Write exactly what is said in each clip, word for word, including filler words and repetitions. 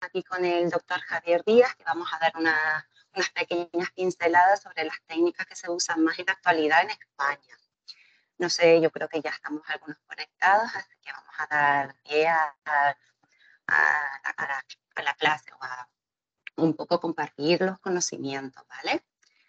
aquí con el doctor Javier Díaz, que vamos a dar una, unas pequeñas pinceladas sobre las técnicas que se usan más en la actualidad en España. No sé, yo creo que ya estamos algunos conectados, así que vamos a dar pie a, a, a, la, a la clase o a un poco compartir los conocimientos, ¿vale?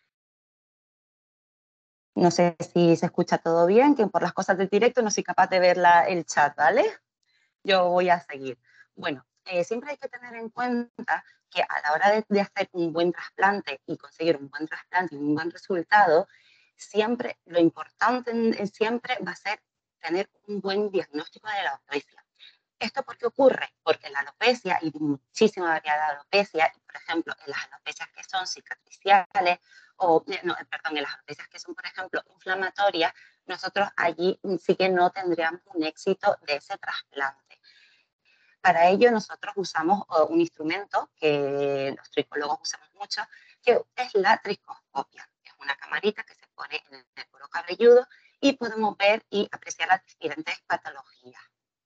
No sé si se escucha todo bien, que por las cosas del directo no soy capaz de ver la, el chat, ¿vale? Yo voy a seguir. Bueno, eh, siempre hay que tener en cuenta que a la hora de, de hacer un buen trasplante y conseguir un buen trasplante y un buen resultado, siempre lo importante en, siempre va a ser tener un buen diagnóstico de la alopecia. ¿Esto por qué ocurre? Porque la alopecia, y muchísima variedad de alopecia, por ejemplo, en las alopecias que son cicatriciales, o, no, perdón, en las alopecias que son, por ejemplo, inflamatorias, nosotros allí sí que no tendríamos un éxito de ese trasplante. Para ello nosotros usamos uh, un instrumento que los tricólogos usamos mucho, que es la tricoscopia. Es una camarita que se pone en el cuero cabelludo y podemos ver y apreciar las diferentes patologías.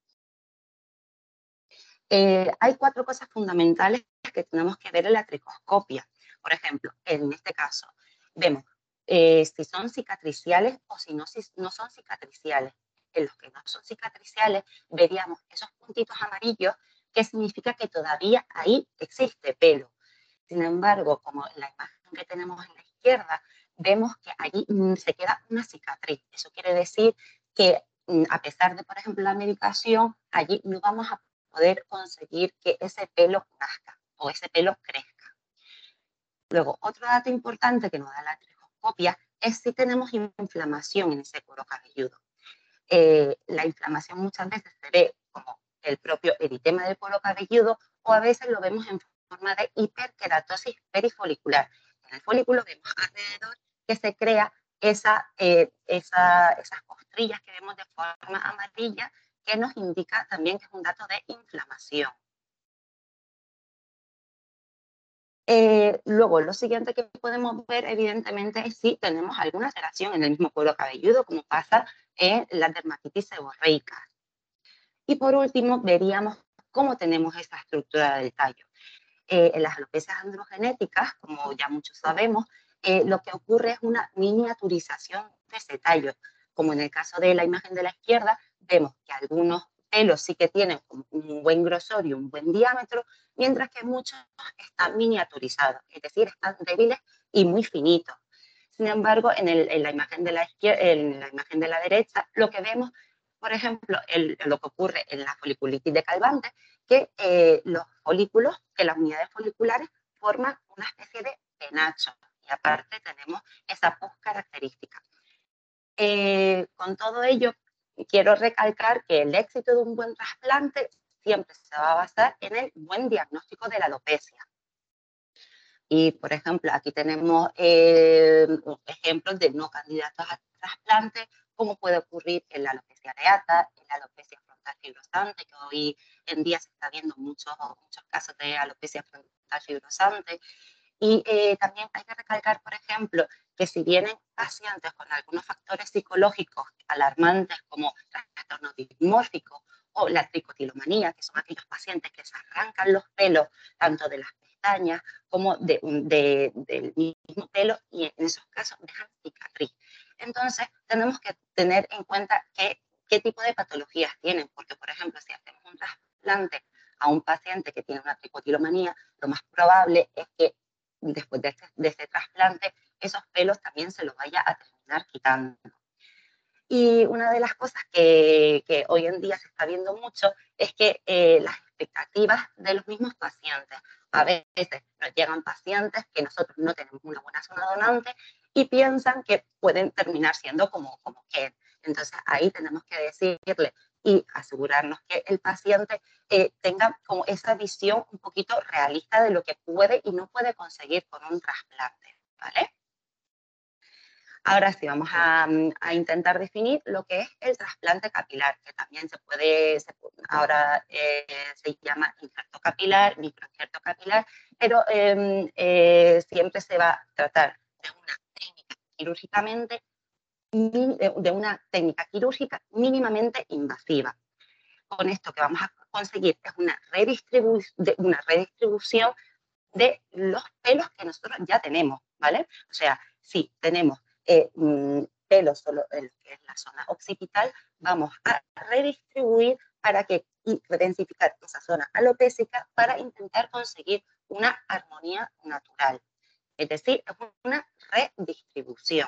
Eh, hay cuatro cosas fundamentales que tenemos que ver en la tricoscopia. Por ejemplo, en este caso, vemos eh, si son cicatriciales o si no, si no son cicatriciales. En los que no son cicatriciales, veríamos esos puntitos amarillos, que significa que todavía ahí existe pelo. Sin embargo, como en la imagen que tenemos en la izquierda, vemos que allí mm, se queda una cicatriz. Eso quiere decir que mm, a pesar de, por ejemplo, la medicación, allí no vamos a poder conseguir que ese pelo nazca o ese pelo crezca. Luego, otro dato importante que nos da la tricoscopia es si tenemos inflamación en ese cuero cabelludo. Eh, la inflamación muchas veces se ve como el propio eritema del cuero cabelludo o a veces lo vemos en forma de hiperkeratosis perifolicular. En el folículo vemos alrededor que se crea esa, eh, esa, esas costrillas que vemos de forma amarilla, que nos indica también que es un dato de inflamación. Eh, luego, lo siguiente que podemos ver, evidentemente, es si tenemos alguna alteración en el mismo cuero cabelludo, como pasa en la dermatitis seborreica. Y por último, veríamos cómo tenemos esa estructura del tallo. Eh, en las alopecias androgenéticas, como ya muchos sabemos, eh, lo que ocurre es una miniaturización de ese tallo. Como en el caso de la imagen de la izquierda, vemos que algunos pelos sí que tienen un buen grosor y un buen diámetro, mientras que muchos están miniaturizados, es decir, están débiles y muy finitos. Sin embargo, en, el, en, la, imagen de la izquierda, en la imagen de la derecha, lo que vemos, por ejemplo, el, lo que ocurre en la foliculitis de Calvante, que eh, los folículos, que las unidades foliculares forman una especie de penacho y aparte tenemos esa pus característica. Eh, con todo ello, quiero recalcar que el éxito de un buen trasplante siempre se va a basar en el buen diagnóstico de la alopecia. Y, por ejemplo, aquí tenemos eh, ejemplos de no candidatos a trasplante, como puede ocurrir en la alopecia areata, en la alopecia frontal fibrosante, que hoy en día se está viendo muchos, muchos casos de alopecia frontal fibrosante. Y eh, también hay que recalcar, por ejemplo, que si vienen pacientes con algunos factores psicológicos alarmantes como trastorno dismórfico o la tricotilomanía, que son aquellos pacientes que se arrancan los pelos tanto de las pestañas como de, de, del mismo pelo y en esos casos dejan cicatriz. Entonces, tenemos que tener en cuenta que, qué tipo de patologías tienen, porque, por ejemplo, si hacemos un trasplante a un paciente que tiene una tricotilomanía, lo más probable es que después de este, de este trasplante, esos pelos también se los vaya a terminar quitando. Y una de las cosas que, que hoy en día se está viendo mucho es que eh, las expectativas de los mismos pacientes. A veces nos llegan pacientes que nosotros no tenemos una buena zona donante y piensan que pueden terminar siendo como, como que. Entonces ahí tenemos que decirle y asegurarnos que el paciente eh, tenga como esa visión un poquito realista de lo que puede y no puede conseguir con un trasplante, ¿vale? Ahora sí, vamos a, a, intentar definir lo que es el trasplante capilar, que también se puede, se, ahora eh, se llama injerto capilar, microinjerto capilar, pero eh, eh, siempre se va a tratar de una técnica quirúrgicamente, de una técnica quirúrgica mínimamente invasiva. Con esto que vamos a conseguir es una, redistribu de, una redistribución de los pelos que nosotros ya tenemos, ¿vale? O sea, si tenemos eh, mm, pelos solo en lo que es la zona occipital, vamos a redistribuir para que y densificar esa zona alopécica para intentar conseguir una armonía natural. Es decir, es una redistribución.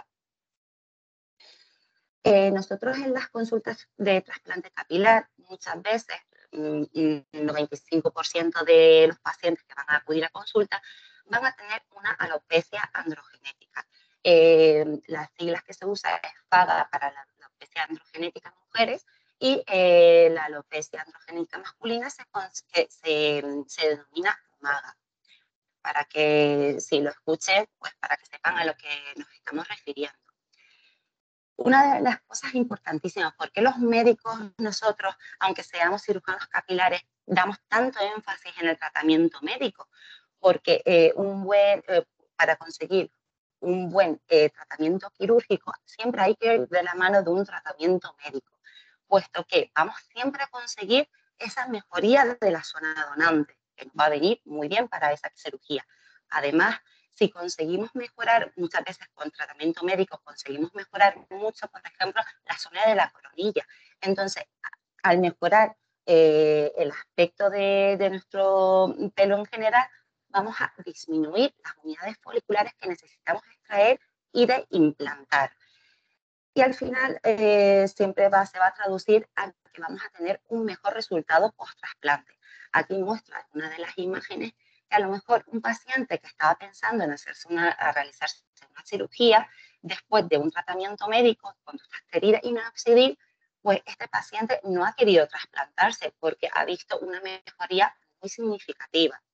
Eh, nosotros en las consultas de trasplante capilar, muchas veces, mm, el noventa y cinco por ciento de los pacientes que van a acudir a consulta van a tener una alopecia androgenética. Eh, las siglas que se usan es FAGA para la alopecia androgenética en mujeres y eh, la alopecia androgenética masculina se, se, se denomina MAGA. Para que si lo escuchen, pues para que sepan a lo que nos estamos refiriendo. Una de las cosas importantísimas, porque los médicos, nosotros, aunque seamos cirujanos capilares, damos tanto énfasis en el tratamiento médico, porque eh, un buen, eh, para conseguir un buen eh, tratamiento quirúrgico, siempre hay que ir de la mano de un tratamiento médico, puesto que vamos siempre a conseguir esa mejoría de la zona donante, que nos va a venir muy bien para esa cirugía. Además, si conseguimos mejorar, muchas veces con tratamiento médico, conseguimos mejorar mucho, por ejemplo, la zona de la coronilla. Entonces, al mejorar eh, el aspecto de, de nuestro pelo en general, vamos a disminuir las unidades foliculares que necesitamos extraer y de implantar. Y al final eh, siempre va, se va a traducir a que vamos a tener un mejor resultado post-trasplante. Aquí muestra una de las imágenes que a lo mejor un paciente que estaba pensando en hacerse una, a realizarse una cirugía, después de un tratamiento médico con dutasterida y minoxidil, pues este paciente no ha querido trasplantarse porque ha visto una mejoría muy significativa.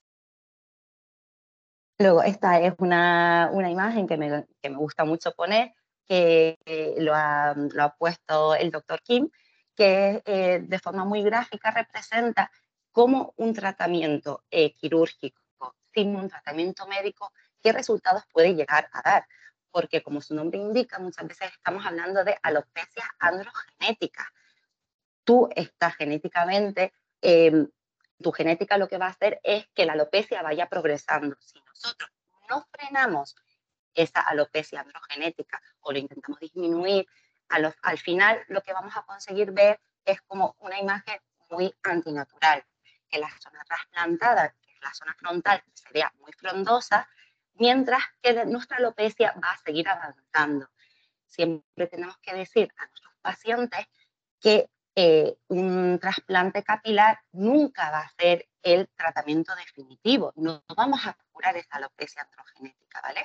Luego, esta es una, una imagen que me, que me gusta mucho poner, que eh, lo, ha, lo ha puesto el doctor Kim, que eh, de forma muy gráfica representa cómo un tratamiento eh, quirúrgico sin un tratamiento médico, qué resultados puede llegar a dar. Porque como su nombre indica, muchas veces estamos hablando de alopecias androgenéticas. Tú estás genéticamente, eh, tu genética lo que va a hacer es que la alopecia vaya progresando. Si nosotros no frenamos esa alopecia androgenética o lo intentamos disminuir, a lo, al final lo que vamos a conseguir ver es como una imagen muy antinatural, que la zona trasplantada, que es la zona frontal, sería muy frondosa, mientras que nuestra alopecia va a seguir avanzando. Siempre tenemos que decir a nuestros pacientes que eh, un trasplante capilar nunca va a ser el tratamiento definitivo. No vamos a curar esa alopecia androgenética, ¿vale?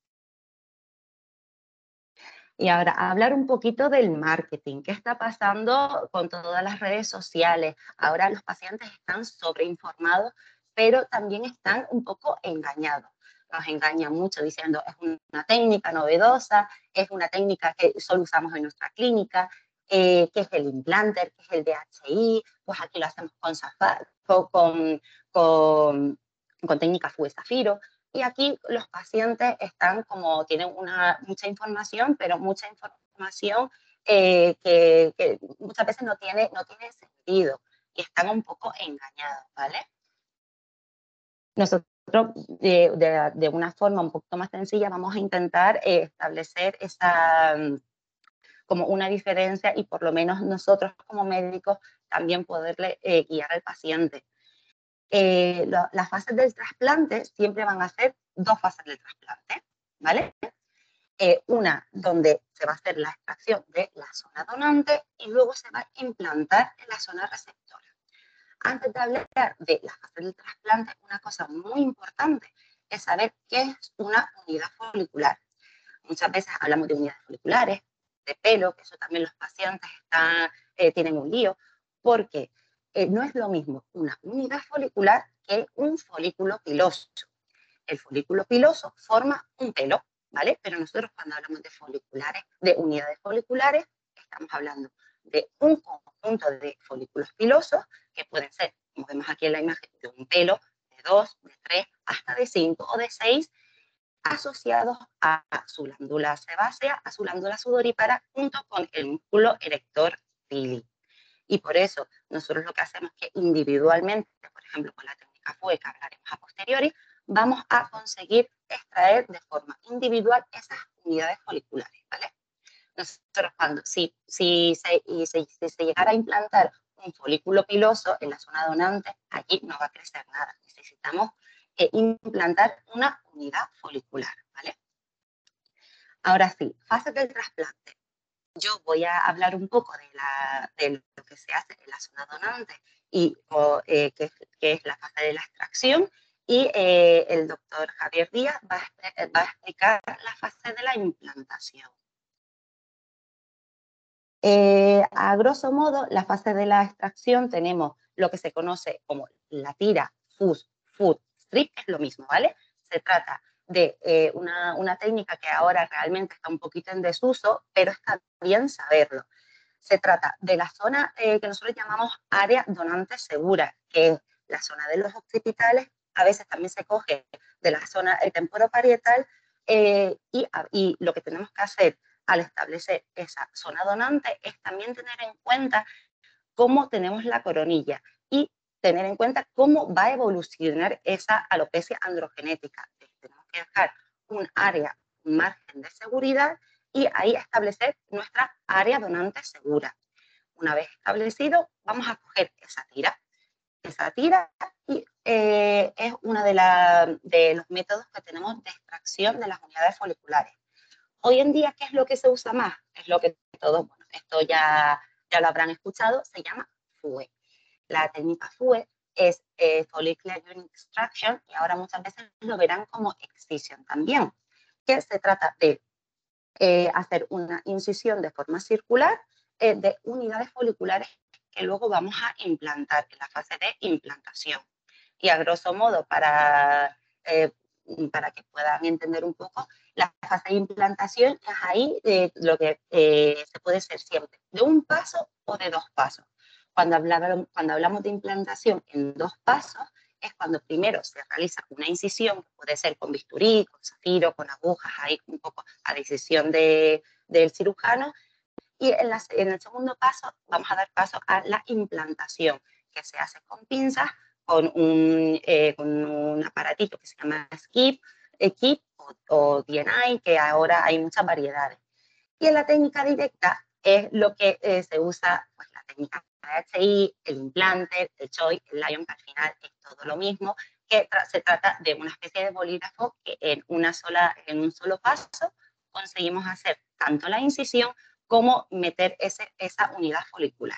Y ahora, hablar un poquito del marketing. ¿Qué está pasando con todas las redes sociales? Ahora los pacientes están sobreinformados, pero también están un poco engañados. Nos engañan mucho diciendo es una técnica novedosa, es una técnica que solo usamos en nuestra clínica, eh, que es el implanter, que es el D H I, pues aquí lo hacemos con, con, con, con técnica Fugue Zafiro. Y aquí los pacientes están como, tienen una, mucha información, pero mucha información eh, que, que muchas veces no tiene, no tiene sentido y están un poco engañados, ¿vale? Nosotros de, de, de una forma un poquito más sencilla vamos a intentar eh, establecer esa, como una diferencia y por lo menos nosotros como médicos también poderle eh, guiar al paciente. Eh, lo, las fases del trasplante siempre van a ser dos fases del trasplante, ¿vale? Eh, una donde se va a hacer la extracción de la zona donante y luego se va a implantar en la zona receptora. Antes de hablar de la fase del trasplante, una cosa muy importante es saber qué es una unidad folicular. Muchas veces hablamos de unidades foliculares, de pelo, que eso también los pacientes están, eh, tienen un lío, porque eh, no es lo mismo una unidad folicular que un folículo piloso. El folículo piloso forma un pelo, ¿vale? Pero nosotros cuando hablamos de foliculares, de unidades foliculares, estamos hablando de un conjunto de folículos pilosos que pueden ser, como vemos aquí en la imagen, de un pelo, de dos, de tres, hasta de cinco o de seis, asociados a su glándula sebácea, a su glándula sudorípara, junto con el músculo erector pili. Y por eso nosotros lo que hacemos es que individualmente, por ejemplo, con la técnica F U E, que hablaremos a posteriori, vamos a conseguir extraer de forma individual esas unidades foliculares, ¿vale? Nosotros cuando, si, si, se, y si, si se llegara a implantar un folículo piloso en la zona donante, aquí no va a crecer nada. Necesitamos eh, implantar una unidad folicular, ¿vale? Ahora sí, fase del trasplante. Yo voy a hablar un poco de, la, de lo que se hace en la zona donante y o, eh, que, que es la fase de la extracción, y eh, el doctor Javier Díaz va a, va a explicar la fase de la implantación. Eh, a grosso modo, la fase de la extracción tenemos lo que se conoce como la tira, fus, foot, strip, es lo mismo, ¿vale? Se trata de eh, una, una técnica que ahora realmente está un poquito en desuso, pero está bien saberlo. Se trata de la zona eh, que nosotros llamamos área donante segura, que es la zona de los occipitales, a veces también se coge de la zona temporoparietal, eh, y, y lo que tenemos que hacer al establecer esa zona donante es también tener en cuenta cómo tenemos la coronilla y tener en cuenta cómo va a evolucionar esa alopecia androgenética. Tenemos que dejar un área, un margen de seguridad, y ahí establecer nuestra área donante segura. Una vez establecido, vamos a coger esa tira. Esa tira y, eh, es uno de, la, de los métodos que tenemos de extracción de las unidades foliculares. Hoy en día, ¿qué es lo que se usa más? Es lo que todos, bueno, esto ya, ya lo habrán escuchado, se llama F U E. La técnica F U E es eh, Follicular Unit Extraction, y ahora muchas veces lo verán como excision también, que se trata de eh, hacer una incisión de forma circular eh, de unidades foliculares que luego vamos a implantar en la fase de implantación. Y a grosso modo, para, eh, para que puedan entender un poco, la fase de implantación es ahí eh, lo que eh, se puede ser siempre de un paso o de dos pasos. Cuando hablamos, cuando hablamos de implantación en dos pasos, es cuando primero se realiza una incisión, que puede ser con bisturí, con zafiro, con agujas, ahí un poco a decisión de, del cirujano, y en, la, en el segundo paso vamos a dar paso a la implantación, que se hace con pinzas, con un, eh, con un aparatito que se llama skip, equip o, o D N I, que ahora hay muchas variedades. Y en la técnica directa es lo que eh, se usa, pues la técnica de H I, el implante, el CHOI, el Lion, que al final es todo lo mismo, que tra se trata de una especie de bolígrafo que en, una sola, en un solo paso conseguimos hacer tanto la incisión como meter ese, esa unidad folicular.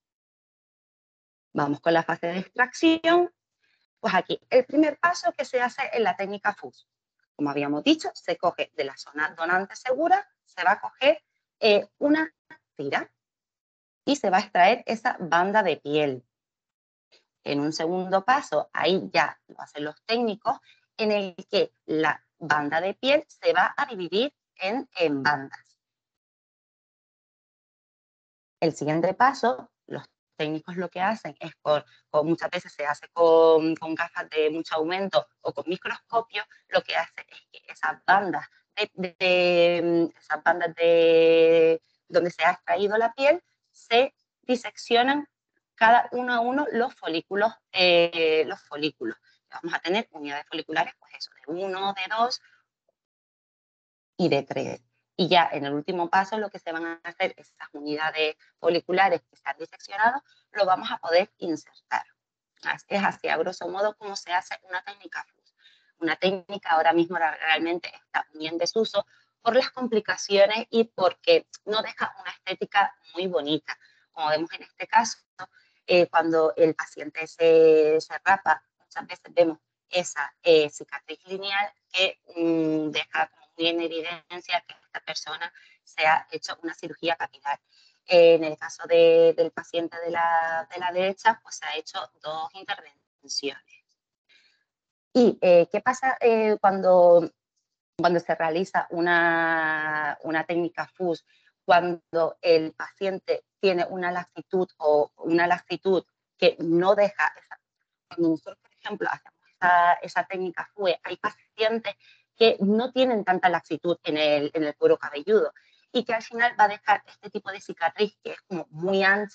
Vamos con la fase de extracción. Pues aquí, el primer paso que se hace en la técnica F U S. Como habíamos dicho, se coge de la zona donante segura, se va a coger eh, una tira y se va a extraer esa banda de piel. En un segundo paso, ahí ya lo hacen los técnicos, en el que la banda de piel se va a dividir en, en bandas. El siguiente paso, los técnicos lo que hacen es, con, con muchas veces se hace con, con gafas de mucho aumento o con microscopio, lo que hace es que esas bandas de, de, de esas bandas de donde se ha extraído la piel se diseccionan cada uno a uno los folículos, eh, los folículos. Vamos a tener unidades foliculares, pues eso, de uno, de dos y de tres. Y ya en el último paso lo que se van a hacer, esas unidades foliculares que se han diseccionado, lo vamos a poder insertar. Es así, a grosso modo, como se hace una técnica F U S. Una técnica ahora mismo realmente está muy en desuso por las complicaciones y porque no deja una estética muy bonita. Como vemos en este caso, eh, cuando el paciente se, se rapa, muchas veces vemos esa eh, cicatriz lineal que mmm, deja como muy en evidencia que esta persona se ha hecho una cirugía capilar. Eh, en el caso de, del paciente de la, de la derecha, pues se ha hecho dos intervenciones. ¿Y eh, qué pasa eh, cuando, cuando se realiza una, una técnica F U S? Cuando el paciente tiene una laxitud o una laxitud que no deja, esa, cuando nosotros, por ejemplo, hacemos esa, esa técnica F U E, hay pacientes que no tienen tanta laxitud en el, en el cuero cabelludo y que al final va a dejar este tipo de cicatriz que es como muy ancha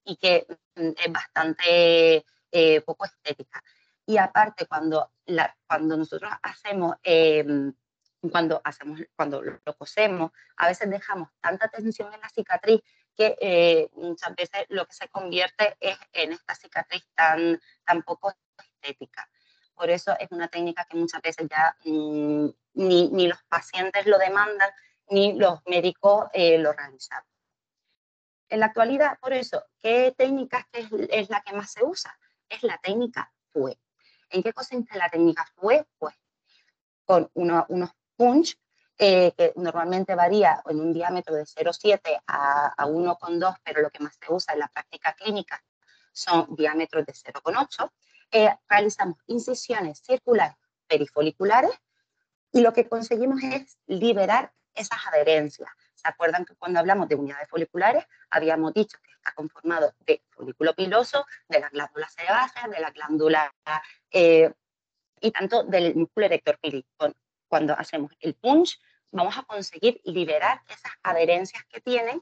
y que mm, es bastante eh, poco estética. Y aparte, cuando, la, cuando nosotros hacemos, eh, cuando, hacemos, cuando lo cosemos, a veces dejamos tanta tensión en la cicatriz que eh, muchas veces lo que se convierte es en esta cicatriz tan, tan poco estética. Por eso es una técnica que muchas veces ya mmm, ni, ni los pacientes lo demandan, ni los médicos eh, lo realizan. En la actualidad, por eso, ¿qué técnica es, es la que más se usa? Es la técnica F U E. ¿En qué consiste la técnica F U E? Pues con uno, unos punch eh, que normalmente varía en un diámetro de cero coma siete a, a uno coma dos, pero lo que más se usa en la práctica clínica son diámetros de cero coma ocho. Eh, realizamos incisiones circulares perifoliculares y lo que conseguimos es liberar esas adherencias. ¿Se acuerdan que cuando hablamos de unidades foliculares habíamos dicho que está conformado de folículo piloso, de las glándulas sebáceas, de la glándula eh, y tanto del músculo erector pílico? Cuando hacemos el punch vamos a conseguir liberar esas adherencias que tienen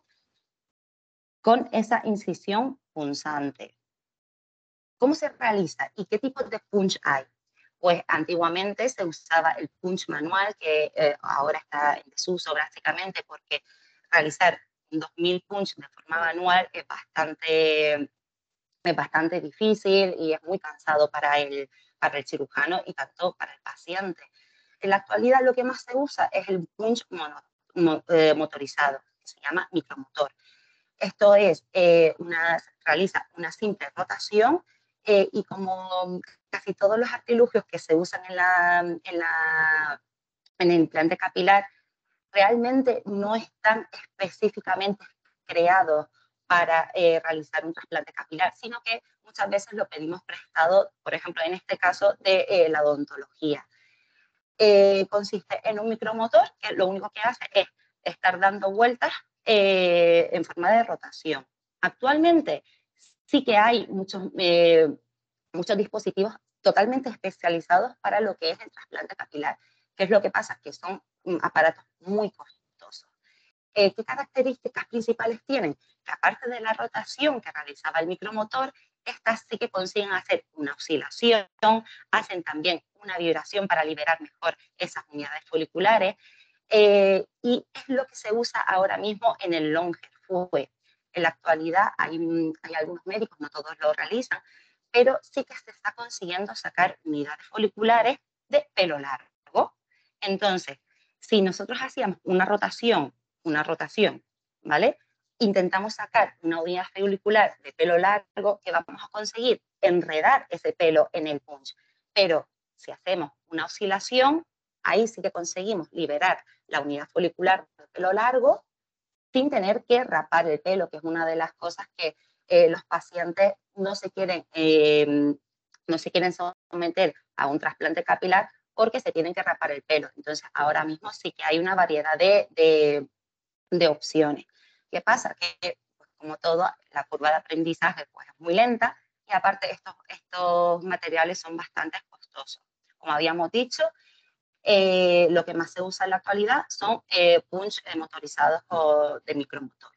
con esa incisión punzante. ¿Cómo se realiza y qué tipos de punch hay? Pues antiguamente se usaba el punch manual, que eh, ahora está en desuso básicamente porque realizar dos mil punch de forma manual es bastante, es bastante difícil y es muy cansado para el, para el cirujano y tanto para el paciente. En la actualidad lo que más se usa es el punch mono, mo, eh, motorizado, que se llama micromotor. Esto es, eh, una, realiza una simple rotación eh, y como casi todos los artilugios que se usan en, la, en, la, en el implante capilar realmente no están específicamente creados para eh, realizar un trasplante capilar, sino que muchas veces lo pedimos prestado, por ejemplo, en este caso de eh, la odontología. Eh, consiste en un micromotor que lo único que hace es estar dando vueltas eh, en forma de rotación. Actualmente sí que hay muchos, eh, muchos dispositivos totalmente especializados para lo que es el trasplante capilar. ¿Qué es lo que pasa? Que son aparatos muy costosos. Eh, ¿Qué características principales tienen? Que aparte de la rotación que realizaba el micromotor, estas sí que consiguen hacer una oscilación, hacen también una vibración para liberar mejor esas unidades foliculares eh, y es lo que se usa ahora mismo en el Longer F U E. En la actualidad hay, hay algunos médicos, no todos lo realizan, pero sí que se está consiguiendo sacar unidades foliculares de pelo largo. Entonces, si nosotros hacíamos una rotación, una rotación, ¿vale? Intentamos sacar una unidad folicular de pelo largo, que vamos a conseguir enredar ese pelo en el punch. Pero si hacemos una oscilación, ahí sí que conseguimos liberar la unidad folicular de pelo largo sin tener que rapar el pelo, que es una de las cosas que eh, los pacientes no se quieren, eh, no se quieren someter a un trasplante capilar porque se tienen que rapar el pelo. Entonces, ahora mismo sí que hay una variedad de, de, de opciones. ¿Qué pasa? Que, pues, como todo, la curva de aprendizaje pues, es muy lenta y aparte estos, estos materiales son bastante costosos. Como habíamos dicho, eh, lo que más se usa en la actualidad son eh, punch eh, motorizados o de micromotor.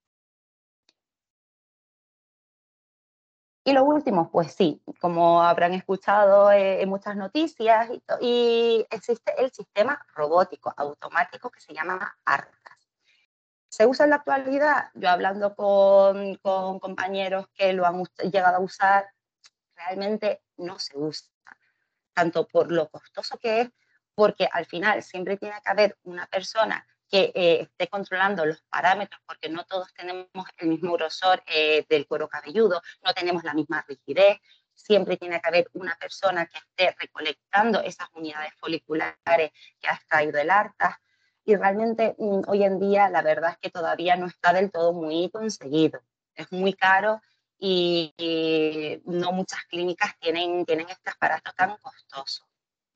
Y lo último, pues sí, como habrán escuchado eh, en muchas noticias, y, y existe el sistema robótico automático que se llama ARCAS. ¿Se usa en la actualidad? Yo hablando con, con compañeros que lo han llegado a usar, realmente no se usa, tanto por lo costoso que es, porque al final siempre tiene que haber una persona que eh, esté controlando los parámetros, porque no todos tenemos el mismo grosor eh, del cuero cabelludo, no tenemos la misma rigidez, siempre tiene que haber una persona que esté recolectando esas unidades foliculares que ha extraído el ARCAS, y realmente mm, hoy en día la verdad es que todavía no está del todo muy conseguido, es muy caro y, y no muchas clínicas tienen, tienen este aparato tan costoso.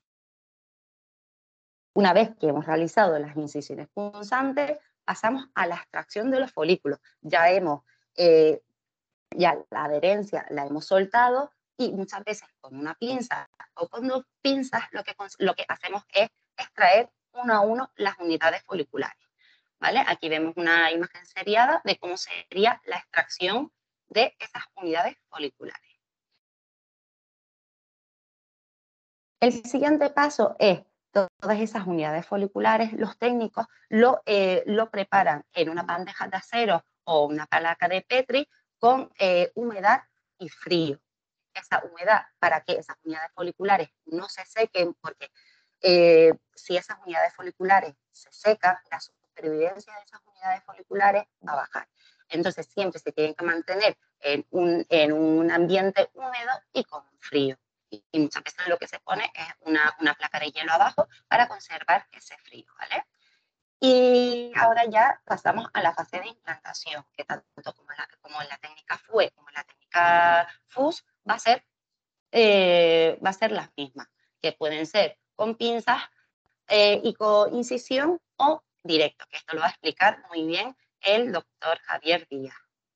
Una vez que hemos realizado las incisiones punzantes, pasamos a la extracción de los folículos. Ya hemos, eh, ya la adherencia la hemos soltado y muchas veces con una pinza o con dos pinzas lo que, lo que hacemos es extraer uno a uno las unidades foliculares. ¿Vale? Aquí vemos una imagen seriada de cómo sería la extracción de esas unidades foliculares. El siguiente paso es todas esas unidades foliculares, los técnicos lo, eh, lo preparan en una bandeja de acero o una placa de Petri con eh, humedad y frío. Esa humedad para que esas unidades foliculares no se sequen, porque eh, si esas unidades foliculares se secan, la supervivencia de esas unidades foliculares va a bajar. Entonces siempre se tienen que mantener en un, en un ambiente húmedo y con frío. Y muchas veces lo que se pone es una, una placa de hielo abajo para conservar ese frío, ¿vale? Y ahora ya pasamos a la fase de implantación, que tanto como, la, como en la técnica F U E como en la técnica F U S va a ser, eh, va a ser las mismas, que pueden ser con pinzas eh, y con incisión o directo, que esto lo va a explicar muy bien el doctor Javier Díaz.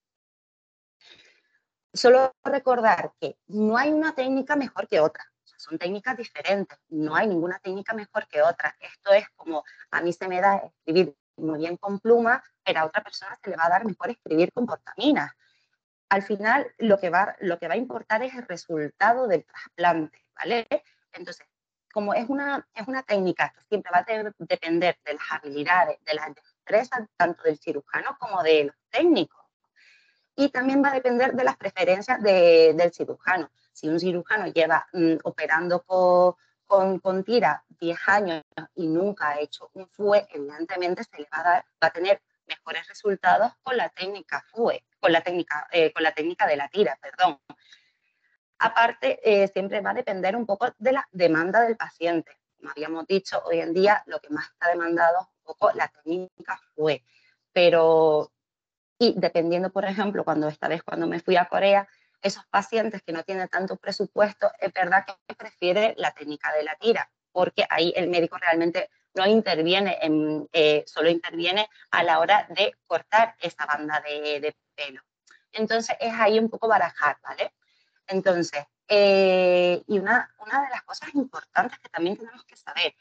Solo recordar que no hay una técnica mejor que otra, o sea, son técnicas diferentes, no hay ninguna técnica mejor que otra. Esto es como a mí se me da escribir muy bien con pluma, pero a otra persona se le va a dar mejor escribir con portaminas. Al final, lo que va, lo que va a importar es el resultado del trasplante, ¿vale? Entonces, como es una, es una técnica que siempre va a de, depender de las habilidades, de las destrezas, tanto del cirujano como de los técnicos. Y también va a depender de las preferencias de, del cirujano. Si un cirujano lleva mmm, operando con, con, con tira diez años y nunca ha hecho un F U E, evidentemente se le va a, dar, va a tener mejores resultados con la técnica F U E, con la técnica, eh, con la técnica de la tira, perdón. Aparte, eh, siempre va a depender un poco de la demanda del paciente. Como habíamos dicho, hoy en día lo que más está demandado es un poco la técnica F U E, pero y dependiendo, por ejemplo, cuando esta vez cuando me fui a Corea, esos pacientes que no tienen tanto presupuesto, es verdad que prefiere la técnica de la tira, porque ahí el médico realmente no interviene, en, eh, solo interviene a la hora de cortar esa banda de, de pelo. Entonces es ahí un poco barajar, ¿vale? Entonces, eh, y una, una de las cosas importantes que también tenemos que saber,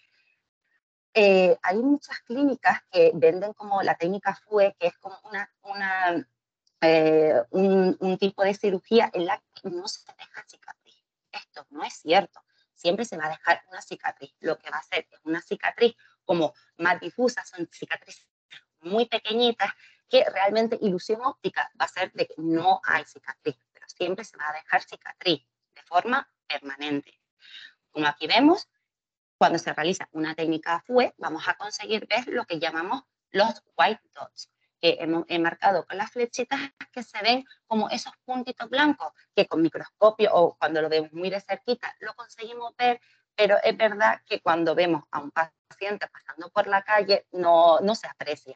Eh, hay muchas clínicas que venden como la técnica F U E, que es como una, una, eh, un, un tipo de cirugía en la que no se deja cicatriz. Esto no es cierto. Siempre se va a dejar una cicatriz. Lo que va a hacer es una cicatriz como más difusa, son cicatrices muy pequeñitas que realmente ilusión óptica va a ser de que no hay cicatriz, pero siempre se va a dejar cicatriz de forma permanente. Como aquí vemos, cuando se realiza una técnica F U E, vamos a conseguir ver lo que llamamos los white dots, que hemos he marcado con las flechitas que se ven como esos puntitos blancos, que con microscopio o cuando lo vemos muy de cerquita lo conseguimos ver, pero es verdad que cuando vemos a un paciente pasando por la calle no, no se aprecia.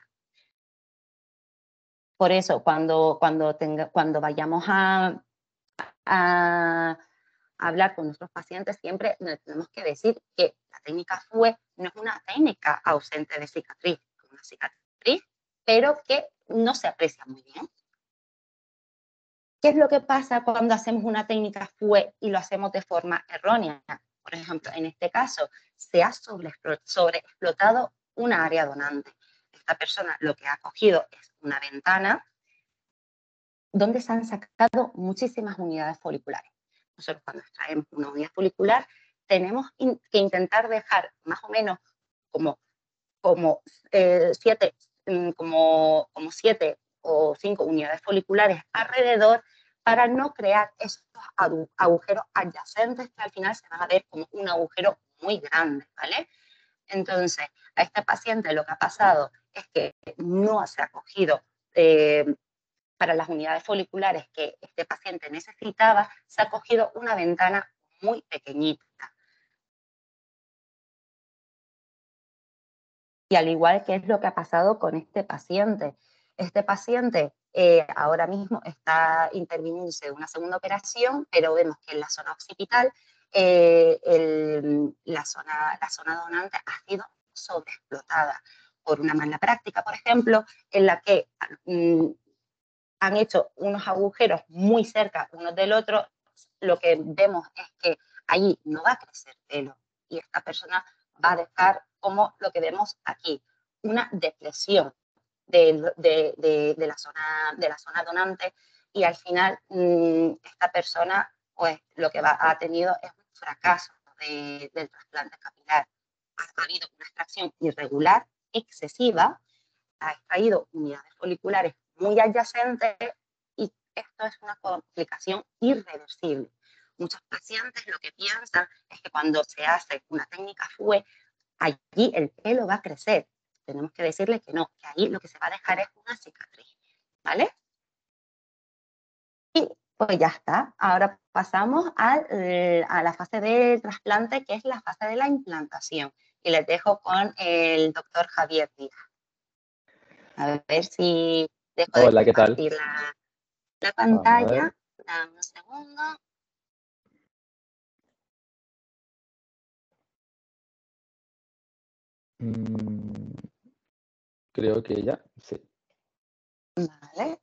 Por eso, cuando, cuando, tenga, cuando vayamos a, a hablar con nuestros pacientes, siempre tenemos que decir que la técnica F U E no es una técnica ausente de cicatriz, es una cicatriz, pero que no se aprecia muy bien. ¿Qué es lo que pasa cuando hacemos una técnica F U E y lo hacemos de forma errónea? Por ejemplo, en este caso, se ha sobreexplotado una área donante. Esta persona lo que ha cogido es una ventana donde se han sacado muchísimas unidades foliculares. Nosotros cuando extraemos una unidad folicular tenemos in que intentar dejar más o menos como, como, eh, siete, como, como siete o cinco unidades foliculares alrededor para no crear esos agujeros adyacentes que al final se van a ver como un agujero muy grande, ¿vale? Entonces, a este paciente lo que ha pasado es que no se ha cogido eh, para las unidades foliculares que este paciente necesitaba, se ha cogido una ventana muy pequeñita. Y al igual que es lo que ha pasado con este paciente. Este paciente eh, ahora mismo está interviniéndose de una segunda operación, pero vemos que en la zona occipital eh, el, la, zona, la zona donante ha sido sobreexplotada por una mala práctica, por ejemplo, en la que mm, han hecho unos agujeros muy cerca unos del otro, lo que vemos es que allí no va a crecer pelo y esta persona va a dejar como lo que vemos aquí, una depresión de, de, de, de, la, zona, de la zona donante y al final mmm, esta persona pues lo que va, ha tenido es un fracaso de, del trasplante capilar. Ha habido una extracción irregular, excesiva, ha extraído unidades foliculares muy adyacentes y esto es una complicación irreversible. Muchos pacientes lo que piensan es que cuando se hace una técnica F U E, allí el pelo va a crecer. Tenemos que decirle que no, que ahí lo que se va a dejar es una cicatriz, ¿vale? Y pues ya está. Ahora pasamos al, a la fase del trasplante, que es la fase de la implantación. Y les dejo con el doctor Javier Díaz. A ver si dejo de Hola, ¿qué tal? compartir la, la Vamos a ver. pantalla. Dame un segundo. Mm, creo que ya, sí. Vale.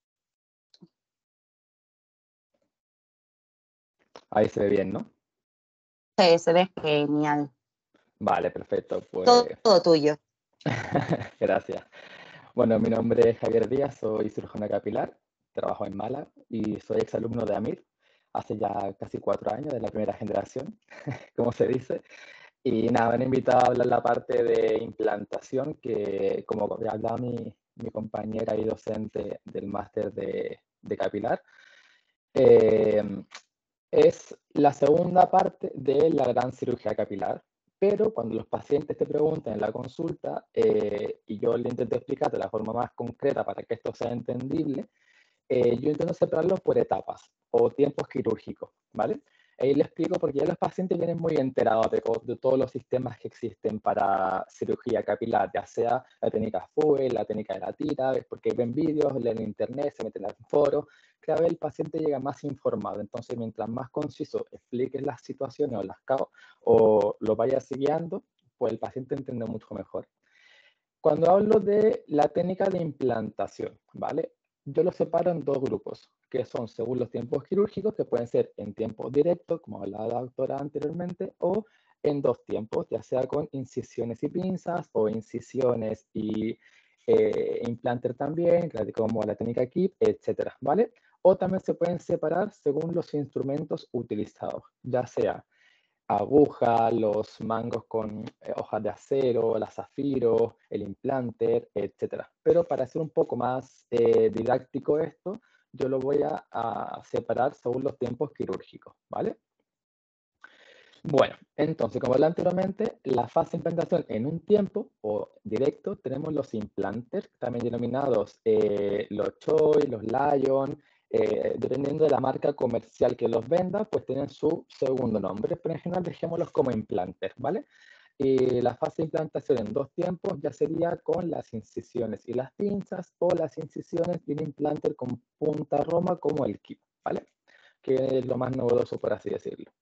Ahí se ve bien, ¿no? Sí, se ve genial. Vale, perfecto. Pues Todo, todo tuyo. gracias. Bueno, mi nombre es Javier Díaz, soy cirujano capilar, trabajo en Málaga y soy exalumno de AMIR hace ya casi cuatro años, de la primera generación, como se dice. Y nada, me han invitado a hablar la parte de implantación, que como ya hablaba mi, mi compañera y docente del máster de, de capilar, eh, es la segunda parte de la gran cirugía capilar. Pero cuando los pacientes te preguntan en la consulta, eh, y yo le intento explicar de la forma más concreta para que esto sea entendible, eh, yo intento separarlos por etapas o tiempos quirúrgicos, ¿vale? Ahí le explico porque ya los pacientes vienen muy enterados de, de todos los sistemas que existen para cirugía capilar, ya sea la técnica F U E, la técnica de la tira, porque ven vídeos, leen internet, se meten en foros. Cada vez el paciente llega más informado, entonces mientras más conciso expliques las situaciones o, las, o lo vayas guiando, pues el paciente entiende mucho mejor. Cuando hablo de la técnica de implantación, ¿vale? Yo lo separo en dos grupos, que son según los tiempos quirúrgicos, que pueden ser en tiempo directo, como hablaba la doctora anteriormente, o en dos tiempos, ya sea con incisiones y pinzas, o incisiones y eh, implanter también, como la técnica K I P, etcétera, ¿vale? O también se pueden separar según los instrumentos utilizados, ya sea aguja, los mangos con eh, hojas de acero, la zafiro, el implanter, etcétera. Pero para hacer un poco más eh, didáctico esto, yo lo voy a, a separar según los tiempos quirúrgicos, ¿vale? Bueno, entonces, como hablé anteriormente, la fase de implantación en un tiempo o directo tenemos los implanters, también denominados eh, los Choi, los Lion, eh, dependiendo de la marca comercial que los venda, pues tienen su segundo nombre, pero en general dejémoslos como implanters, ¿vale? Y la fase de implantación en dos tiempos ya sería con las incisiones y las pinzas, o las incisiones y el implanter con punta roma como el K I P, ¿vale? Que es lo más novedoso, por así decirlo.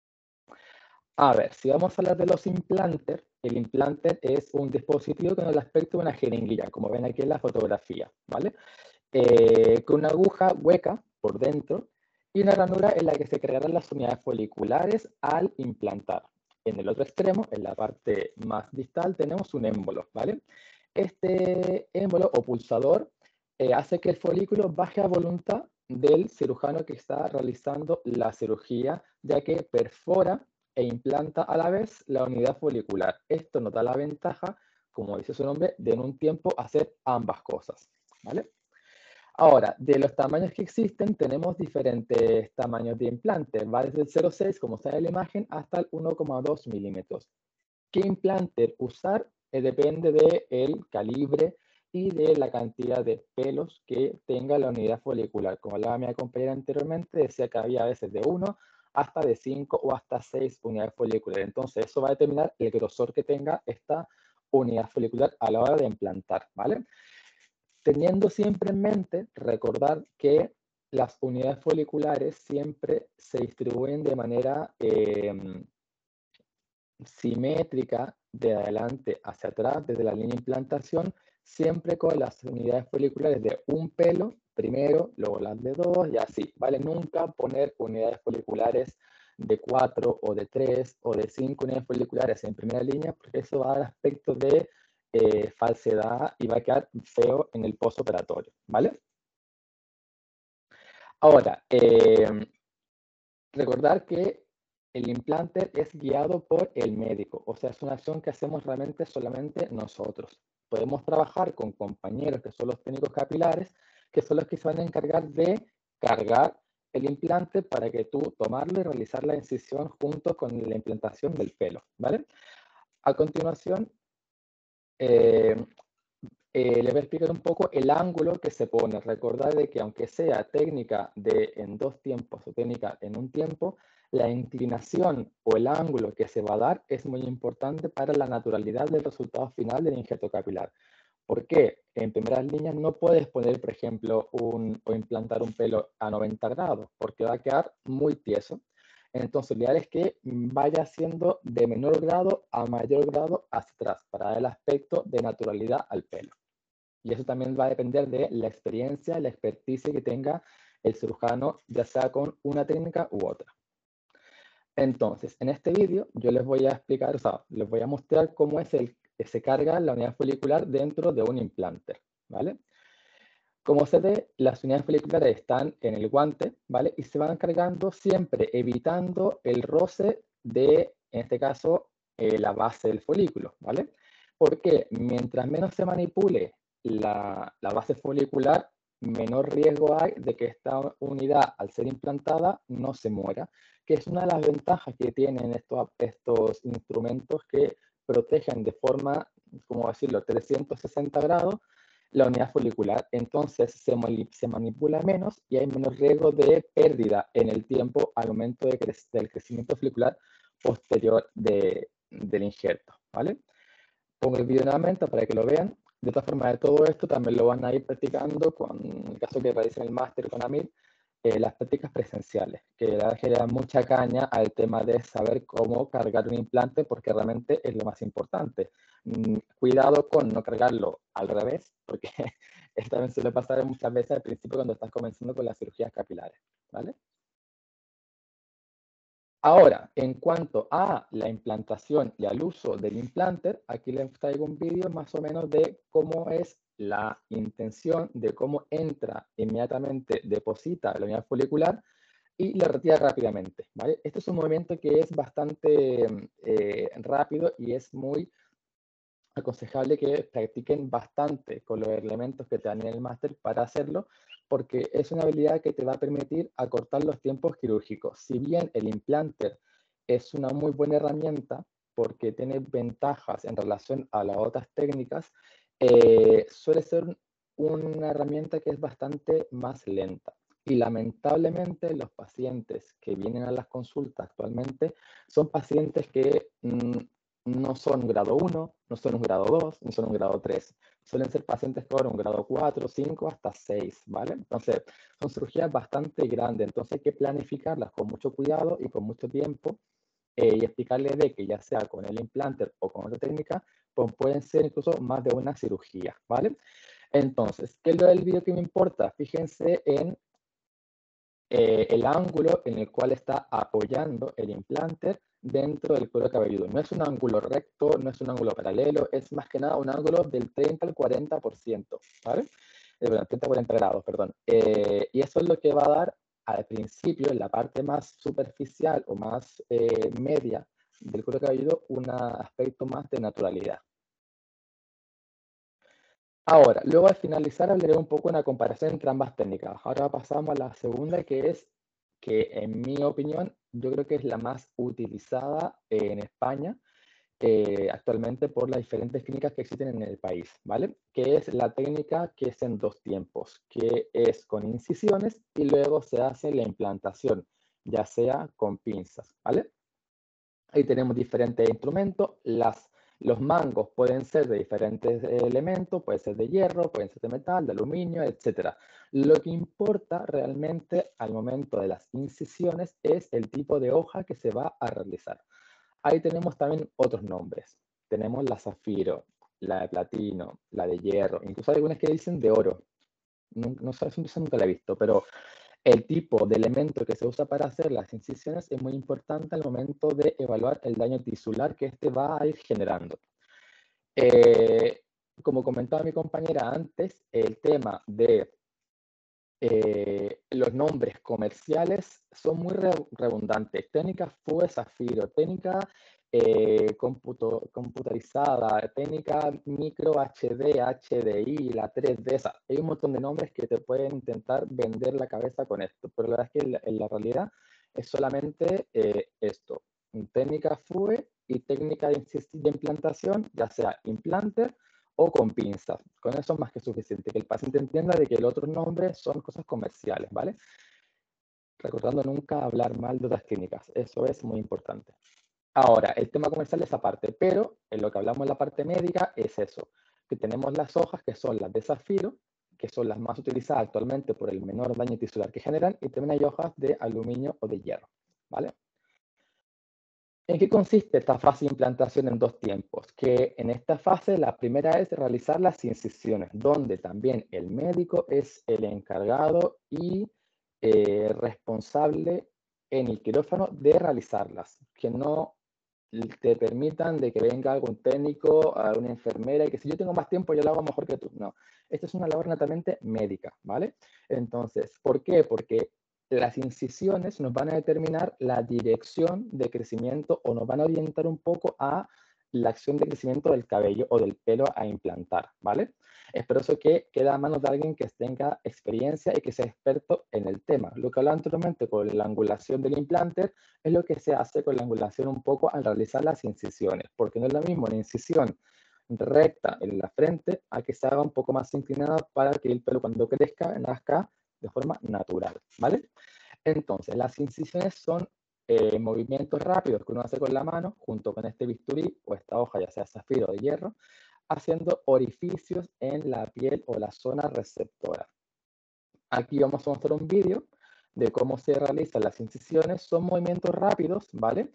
A ver, si vamos a hablar de los implanters, el implanter es un dispositivo con el aspecto de una jeringuilla, como ven aquí en la fotografía, ¿vale? Eh, con una aguja hueca por dentro y una ranura en la que se cargarán las unidades foliculares al implantar. En el otro extremo, en la parte más distal, tenemos un émbolo, ¿vale? Este émbolo o pulsador eh, hace que el folículo baje a voluntad del cirujano que está realizando la cirugía, ya que perfora e implanta a la vez la unidad folicular. Esto nos da la ventaja, como dice su nombre, de en un tiempo hacer ambas cosas, ¿vale? Ahora, de los tamaños que existen, tenemos diferentes tamaños de implante. Va desde el cero coma seis, como está en la imagen, hasta el uno coma dos milímetros. ¿Qué implante usar? Eh, depende del calibre y de la cantidad de pelos que tenga la unidad folicular. Como hablaba mi compañera anteriormente, decía que había a veces de uno hasta de cinco o hasta seis unidades foliculares. Entonces, eso va a determinar el grosor que tenga esta unidad folicular a la hora de implantar, ¿vale? Teniendo siempre en mente, recordar que las unidades foliculares siempre se distribuyen de manera eh, simétrica de adelante hacia atrás, desde la línea de implantación, siempre con las unidades foliculares de un pelo primero, luego las de dos y así, ¿vale? Nunca poner unidades foliculares de cuatro o de tres o de cinco unidades foliculares en primera línea, porque eso va a dar aspecto de eh, falsedad y va a quedar feo en el postoperatorio, ¿vale? Ahora, eh, recordar que el implante es guiado por el médico, o sea, es una acción que hacemos realmente solamente nosotros. Podemos trabajar con compañeros que son los técnicos capilares, que son los que se van a encargar de cargar el implante para que tú tomarlo y realizar la incisión junto con la implantación del pelo, ¿vale? A continuación, eh, eh, les voy a explicar un poco el ángulo que se pone. Recordad de que aunque sea técnica de en dos tiempos o técnica en un tiempo, la inclinación o el ángulo que se va a dar es muy importante para la naturalidad del resultado final del injerto capilar. ¿Por qué? En primeras líneas no puedes poner, por ejemplo, un, o implantar un pelo a noventa grados, porque va a quedar muy tieso. Entonces, lo ideal es que vaya siendo de menor grado a mayor grado hacia atrás, para dar el aspecto de naturalidad al pelo. Y eso también va a depender de la experiencia, la experticia que tenga el cirujano, ya sea con una técnica u otra. Entonces, en este vídeo yo les voy a explicar, o sea, les voy a mostrar cómo es el que se carga la unidad folicular dentro de un implante, ¿vale? Como se ve, las unidades foliculares están en el guante, ¿vale? Y se van cargando siempre evitando el roce de, en este caso, eh, la base del folículo, ¿vale? Porque mientras menos se manipule la, la base folicular, menor riesgo hay de que esta unidad, al ser implantada, no se muera, que es una de las ventajas que tienen estos, estos instrumentos que protegen de forma, ¿cómo decirlo?, trescientos sesenta grados la unidad folicular. Entonces se, se manipula menos y hay menos riesgo de pérdida en el tiempo al momento de cre del crecimiento folicular posterior de, del injerto, ¿vale? Pongo el video nuevamente para que lo vean. De todas formas, de todo esto también lo van a ir practicando con, en el caso que realicen el máster con Amir, eh, las prácticas presenciales, que le generan mucha caña al tema de saber cómo cargar un implante, porque realmente es lo más importante. Mm, cuidado con no cargarlo al revés, porque esto también suele pasar muchas veces al principio cuando estás comenzando con las cirugías capilares, ¿vale? Ahora, en cuanto a la implantación y al uso del implante, aquí les traigo un vídeo más o menos de cómo es la intención, de cómo entra inmediatamente, deposita la unidad folicular y la retira rápidamente, ¿vale? Este es un movimiento que es bastante eh, rápido y es muy aconsejable que practiquen bastante con los elementos que te dan en el máster para hacerlo, porque es una habilidad que te va a permitir acortar los tiempos quirúrgicos. Si bien el implante es una muy buena herramienta, porque tiene ventajas en relación a las otras técnicas, eh, suele ser una herramienta que es bastante más lenta. Y lamentablemente los pacientes que vienen a las consultas actualmente son pacientes que mmm, no son grado uno, no son un grado dos, no son un grado tres. Suelen ser pacientes con un grado cuatro, cinco, hasta seis, ¿vale? Entonces, son cirugías bastante grandes, entonces hay que planificarlas con mucho cuidado y con mucho tiempo eh, y explicarles de que ya sea con el implante o con otra técnica, pues pueden ser incluso más de una cirugía, ¿vale? Entonces, ¿qué es lo del video que me importa? Fíjense en eh, el ángulo en el cual está apoyando el implante dentro del cuero cabelludo. No es un ángulo recto, no es un ángulo paralelo, es más que nada un ángulo del treinta al cuarenta por ciento, ¿vale? Eh, bueno, treinta a cuarenta grados, perdón. Eh, y eso es lo que va a dar al principio, en la parte más superficial o más eh, media del cuero cabelludo, un aspecto más de naturalidad. Ahora, luego al finalizar hablaré un poco de una comparación entre ambas técnicas. Ahora pasamos a la segunda, que es que en mi opinión yo creo que es la más utilizada en España eh, actualmente por las diferentes clínicas que existen en el país, ¿vale? Que es la técnica que es en dos tiempos, que es con incisiones y luego se hace la implantación, ya sea con pinzas, ¿vale? Ahí tenemos diferentes instrumentos. Las, los mangos pueden ser de diferentes elementos, puede ser de hierro, pueden ser de metal, de aluminio, etcétera. Lo que importa realmente al momento de las incisiones es el tipo de hoja que se va a realizar. Ahí tenemos también otros nombres. Tenemos la zafiro, la de platino, la de hierro, incluso hay algunas que dicen de oro. No, no sé, eso nunca la he visto, pero el tipo de elemento que se usa para hacer las incisiones es muy importante al momento de evaluar el daño tisular que este va a ir generando. Eh, como comentaba mi compañera antes, el tema de eh, los nombres comerciales son muy re- redundantes. Técnica F U E Zafiro, técnica eh, computo- computarizada, técnica micro H D, H D I, la tres D. Esa. Hay un montón de nombres que te pueden intentar vender la cabeza con esto, pero la verdad es que en la, en la realidad es solamente eh, esto. Técnica F U E y técnica de, de implantación, ya sea implanter o con pinzas. Con eso es más que suficiente, que el paciente entienda de que el otro nombre son cosas comerciales, ¿vale? Recordando nunca hablar mal de otras clínicas, eso es muy importante. Ahora, el tema comercial es aparte, pero en lo que hablamos en la parte médica es eso, que tenemos las hojas que son las de zafiro, que son las más utilizadas actualmente por el menor daño tisular que generan, y también hay hojas de aluminio o de hierro, ¿vale? ¿En qué consiste esta fase de implantación en dos tiempos? Que en esta fase la primera es realizar las incisiones, donde también el médico es el encargado y eh, responsable en el quirófano de realizarlas, que no te permitan de que venga algún técnico, alguna enfermera y que si yo tengo más tiempo yo lo hago mejor que tú. No, esta es una labor netamente médica, ¿vale? Entonces, ¿por qué? Porque las incisiones nos van a determinar la dirección de crecimiento o nos van a orientar un poco a la acción de crecimiento del cabello o del pelo a implantar, ¿vale? Es por eso que queda a manos de alguien que tenga experiencia y que sea experto en el tema. Lo que hablaba anteriormente con la angulación del implante es lo que se hace con la angulación un poco al realizar las incisiones, porque no es lo mismo una incisión recta en la frente a que se haga un poco más inclinada para que el pelo cuando crezca nazca de forma natural, ¿vale? Entonces, las incisiones son eh, movimientos rápidos que uno hace con la mano junto con este bisturí o esta hoja, ya sea zafiro o de hierro, haciendo orificios en la piel o la zona receptora. Aquí vamos a mostrar un vídeo de cómo se realizan las incisiones. Son movimientos rápidos, ¿vale?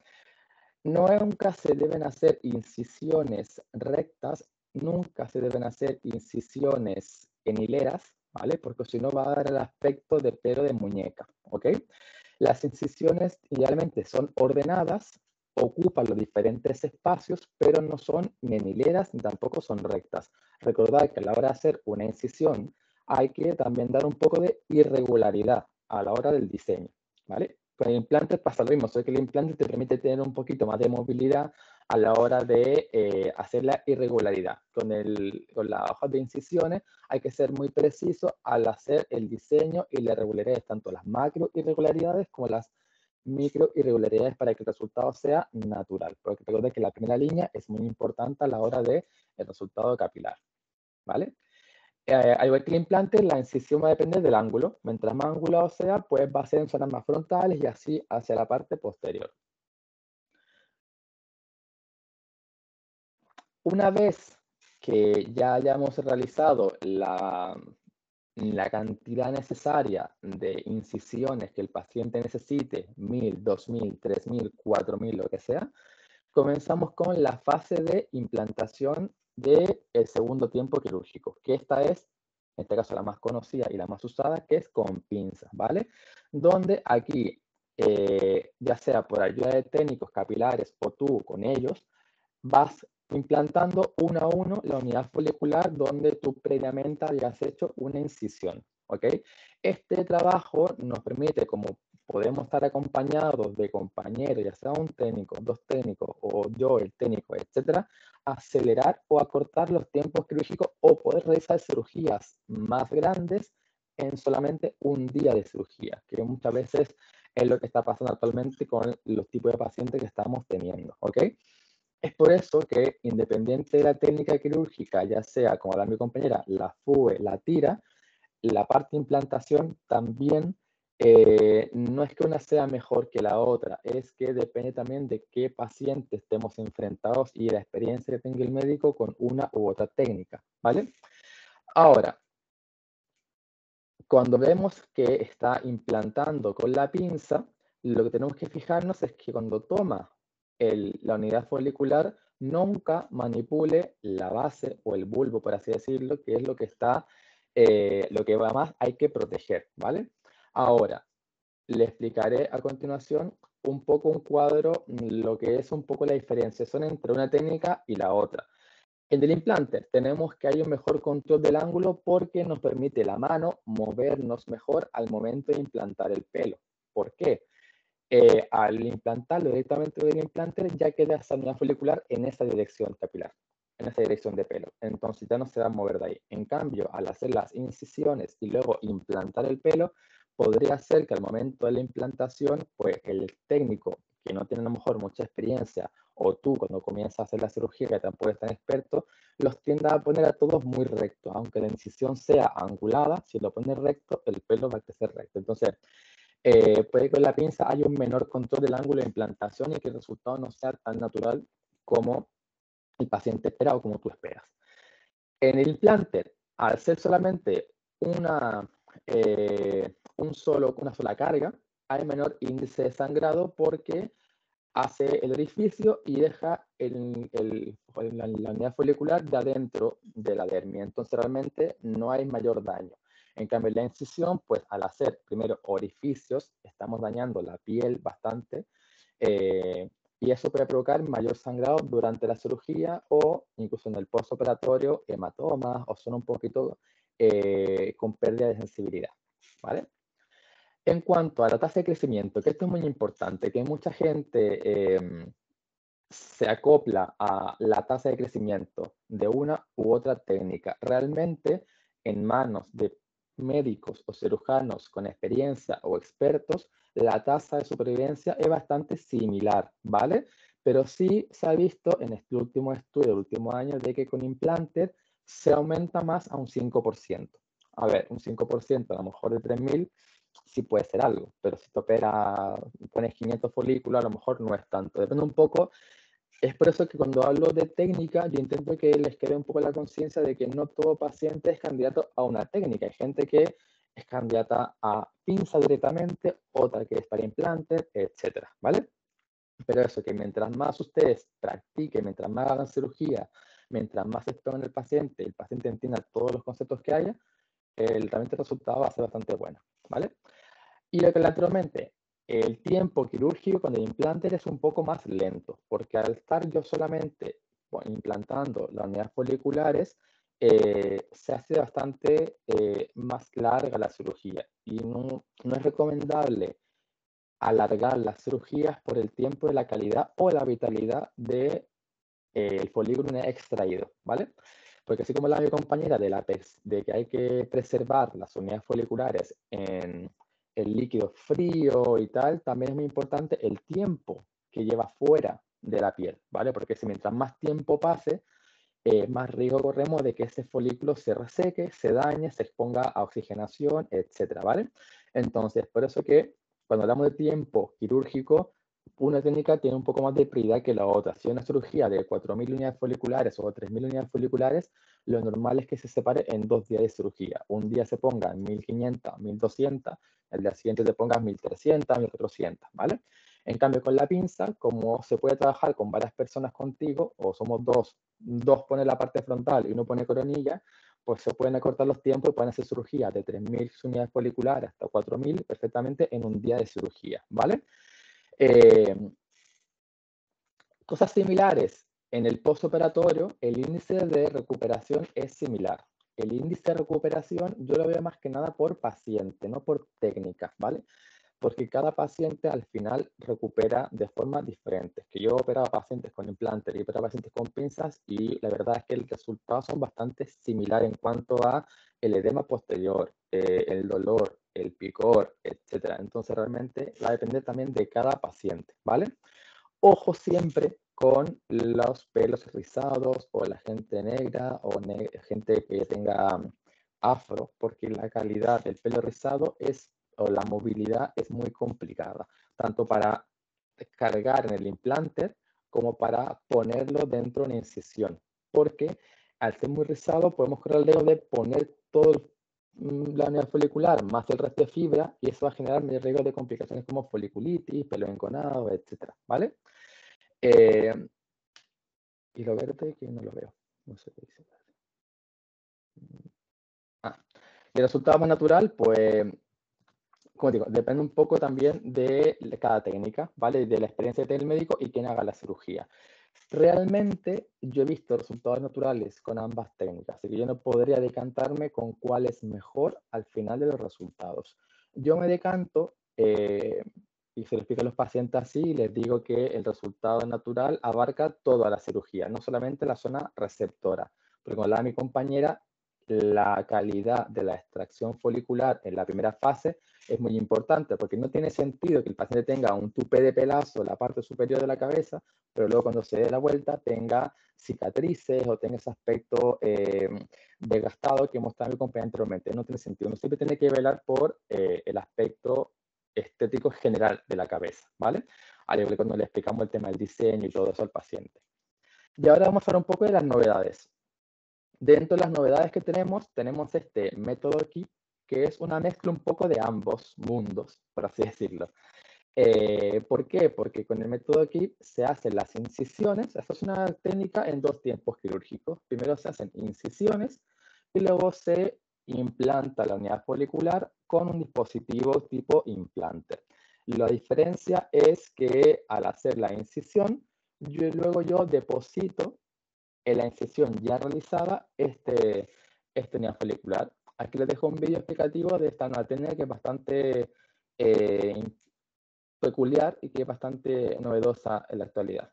Nunca se deben hacer incisiones rectas, nunca se deben hacer incisiones en hileras, ¿vale? Porque si no va a dar el aspecto de pelo de muñeca, ¿ok? Las incisiones idealmente son ordenadas, ocupan los diferentes espacios, pero no son ni en hileras ni tampoco son rectas. Recordad que a la hora de hacer una incisión hay que también dar un poco de irregularidad a la hora del diseño, ¿vale? Con el implante pasa lo mismo, solo que el implante te permite tener un poquito más de movilidad a la hora de eh, hacer la irregularidad. Con, el, con las hojas de incisiones hay que ser muy preciso al hacer el diseño y las irregularidades, tanto las macro irregularidades como las micro irregularidades para que el resultado sea natural. Porque recuerda que la primera línea es muy importante a la hora del resultado capilar, ¿vale? Eh, al igual que el implante, la incisión va a depender del ángulo. Mientras más angulado sea, pues va a ser en zonas más frontales y así hacia la parte posterior. Una vez que ya hayamos realizado la, la cantidad necesaria de incisiones que el paciente necesite, mil, dos mil, tres mil, cuatro mil, lo que sea, comenzamos con la fase de implantación del segundo tiempo quirúrgico, que esta es, en este caso, la más conocida y la más usada, que es con pinzas, ¿vale? Donde aquí, eh, ya sea por ayuda de técnicos capilares o tú con ellos, vas implantando uno a uno la unidad folicular donde tú previamente habías hecho una incisión, ¿ok? Este trabajo nos permite, como podemos estar acompañados de compañeros, ya sea un técnico, dos técnicos o yo, el técnico, etcétera, acelerar o acortar los tiempos quirúrgicos o poder realizar cirugías más grandes en solamente un día de cirugía, que muchas veces es lo que está pasando actualmente con los tipos de pacientes que estamos teniendo, ¿ok? Es por eso que, independiente de la técnica quirúrgica, ya sea, como la mi compañera, la F U E, la tira, la parte de implantación también eh, no es que una sea mejor que la otra, es que depende también de qué paciente estemos enfrentados y la experiencia que tenga el médico con una u otra técnica, ¿vale? Ahora, cuando vemos que está implantando con la pinza, lo que tenemos que fijarnos es que cuando toma el, la unidad folicular, nunca manipule la base o el bulbo, por así decirlo, que es lo que está, eh, lo que más hay que proteger, ¿vale? Ahora, le explicaré a continuación un poco un cuadro, lo que es un poco la diferenciación entre una técnica y la otra. En el implante tenemos que hay un mejor control del ángulo porque nos permite la mano movernos mejor al momento de implantar el pelo. ¿Por qué? Eh, al implantarlo directamente del implante ya queda esa unidad folicular en esa dirección capilar, en esa dirección de pelo. Entonces ya no se va a mover de ahí. En cambio, al hacer las incisiones y luego implantar el pelo, podría ser que al momento de la implantación, pues el técnico que no tiene a lo mejor mucha experiencia, o tú cuando comienzas a hacer la cirugía que tampoco eres tan experto, los tienda a poner a todos muy rectos. Aunque la incisión sea angulada, si lo pones recto, el pelo va a crecer recto. Entonces, eh, puede que con la pinza haya un menor control del ángulo de implantación y que el resultado no sea tan natural como el paciente espera o como tú esperas. En el implante, al ser solamente una, eh, un solo, una sola carga, hay menor índice de sangrado porque hace el orificio y deja el, el, la, la unidad folicular de adentro de la dermis. Entonces realmente no hay mayor daño. En cambio, la incisión, pues al hacer primero orificios, estamos dañando la piel bastante eh, y eso puede provocar mayor sangrado durante la cirugía o incluso en el postoperatorio, hematomas o son un poquito eh, con pérdida de sensibilidad, ¿vale? En cuanto a la tasa de crecimiento, que esto es muy importante, que mucha gente eh, se acopla a la tasa de crecimiento de una u otra técnica. Realmente, en manos de médicos o cirujanos con experiencia o expertos, la tasa de supervivencia es bastante similar, ¿vale? Pero sí se ha visto en este último estudio del último año de que con implantes se aumenta más a un cinco por ciento. A ver, un cinco por ciento a lo mejor de tres mil sí puede ser algo, pero si te opera, pones quinientos folículos, a lo mejor no es tanto. Depende un poco. Es por eso que cuando hablo de técnica, yo intento que les quede un poco la conciencia de que no todo paciente es candidato a una técnica. Hay gente que es candidata a pinza directamente, otra que es para implantes, etcétera, ¿vale? Pero eso, que mientras más ustedes practiquen, mientras más hagan cirugía, mientras más expongan el paciente, el paciente entienda todos los conceptos que haya, el, realmente el resultado va a ser bastante bueno, ¿vale? Y lo que anteriormente, el tiempo quirúrgico con el implante es un poco más lento, porque al estar yo solamente bueno, implantando las unidades foliculares, eh, se hace bastante eh, más larga la cirugía y no, no es recomendable alargar las cirugías por el tiempo de la calidad o la vitalidad del de, eh, folículo extraído, ¿vale? Porque así como la mi compañera de, la, de que hay que preservar las unidades foliculares en el líquido frío y tal, también es muy importante el tiempo que lleva fuera de la piel, ¿vale? Porque si mientras más tiempo pase, eh, más riesgo corremos de que ese folículo se reseque, se dañe, se exponga a oxigenación, etcétera, ¿vale? Entonces, por eso que cuando hablamos de tiempo quirúrgico, una técnica tiene un poco más de prioridad que la otra. Si una cirugía de cuatro mil unidades foliculares o tres mil unidades foliculares, lo normal es que se separe en dos días de cirugía. Un día se ponga mil quinientas, mil doscientas, el día siguiente te pongas mil trescientas, mil cuatrocientas, ¿vale? En cambio, con la pinza, como se puede trabajar con varias personas contigo, o somos dos, dos ponen la parte frontal y uno pone coronilla, pues se pueden acortar los tiempos y pueden hacer cirugía de tres mil unidades foliculares hasta cuatro mil perfectamente en un día de cirugía, ¿vale? Eh, cosas similares. En el postoperatorio, el índice de recuperación es similar. El índice de recuperación yo lo veo más que nada por paciente, no por técnica, ¿vale? Porque cada paciente al final recupera de forma diferente. Que yo he operado pacientes con implantes y he operado pacientes con pinzas y la verdad es que el resultado son bastante similares en cuanto a el edema posterior, eh, el dolor, el picor, etcétera. Entonces realmente va a depender también de cada paciente, ¿vale? Ojo siempre con los pelos rizados o la gente negra o ne gente que tenga um, afro, porque la calidad del pelo rizado es, o la movilidad es muy complicada, tanto para cargar en el implante como para ponerlo dentro de una incisión, porque al ser muy rizado podemos correr el riesgo de poner todo la unidad folicular más el resto de fibra y eso va a generar riesgo de complicaciones como foliculitis, pelo enconado, etcétera, ¿vale? Eh, y lo verde que no lo veo. No sé qué dice. Ah, y el resultado más natural, pues, como digo, depende un poco también de cada técnica, ¿vale? De la experiencia del médico y quién haga la cirugía. Realmente yo he visto resultados naturales con ambas técnicas, así que yo no podría decantarme con cuál es mejor al final de los resultados. Yo me decanto, eh, y se lo explico a los pacientes así, y les digo que el resultado natural abarca toda la cirugía, no solamente la zona receptora. Porque como hablaba mi compañera, la calidad de la extracción folicular en la primera fase es muy importante, porque no tiene sentido que el paciente tenga un tupé de pelazo en la parte superior de la cabeza, pero luego cuando se dé la vuelta tenga cicatrices o tenga ese aspecto eh, desgastado que mostraba mi compañero anteriormente. No tiene sentido. Uno siempre tiene que velar por eh, el aspecto estético general de la cabeza, ¿vale? Al igual que cuando le explicamos el tema del diseño y todo eso al paciente. Y ahora vamos a hablar un poco de las novedades. Dentro de las novedades que tenemos, tenemos este método aquí, que es una mezcla un poco de ambos mundos, por así decirlo. Eh, ¿Por qué? Porque con el método aquí se hacen las incisiones. Esta es una técnica en dos tiempos quirúrgicos. Primero se hacen incisiones y luego se implanta la unidad folicular con un dispositivo tipo implante. La diferencia es que al hacer la incisión, yo, luego yo deposito en la incisión ya realizada este, esta unidad folicular. Aquí les dejo un vídeo explicativo de esta nueva técnica que es bastante eh, peculiar y que es bastante novedosa en la actualidad.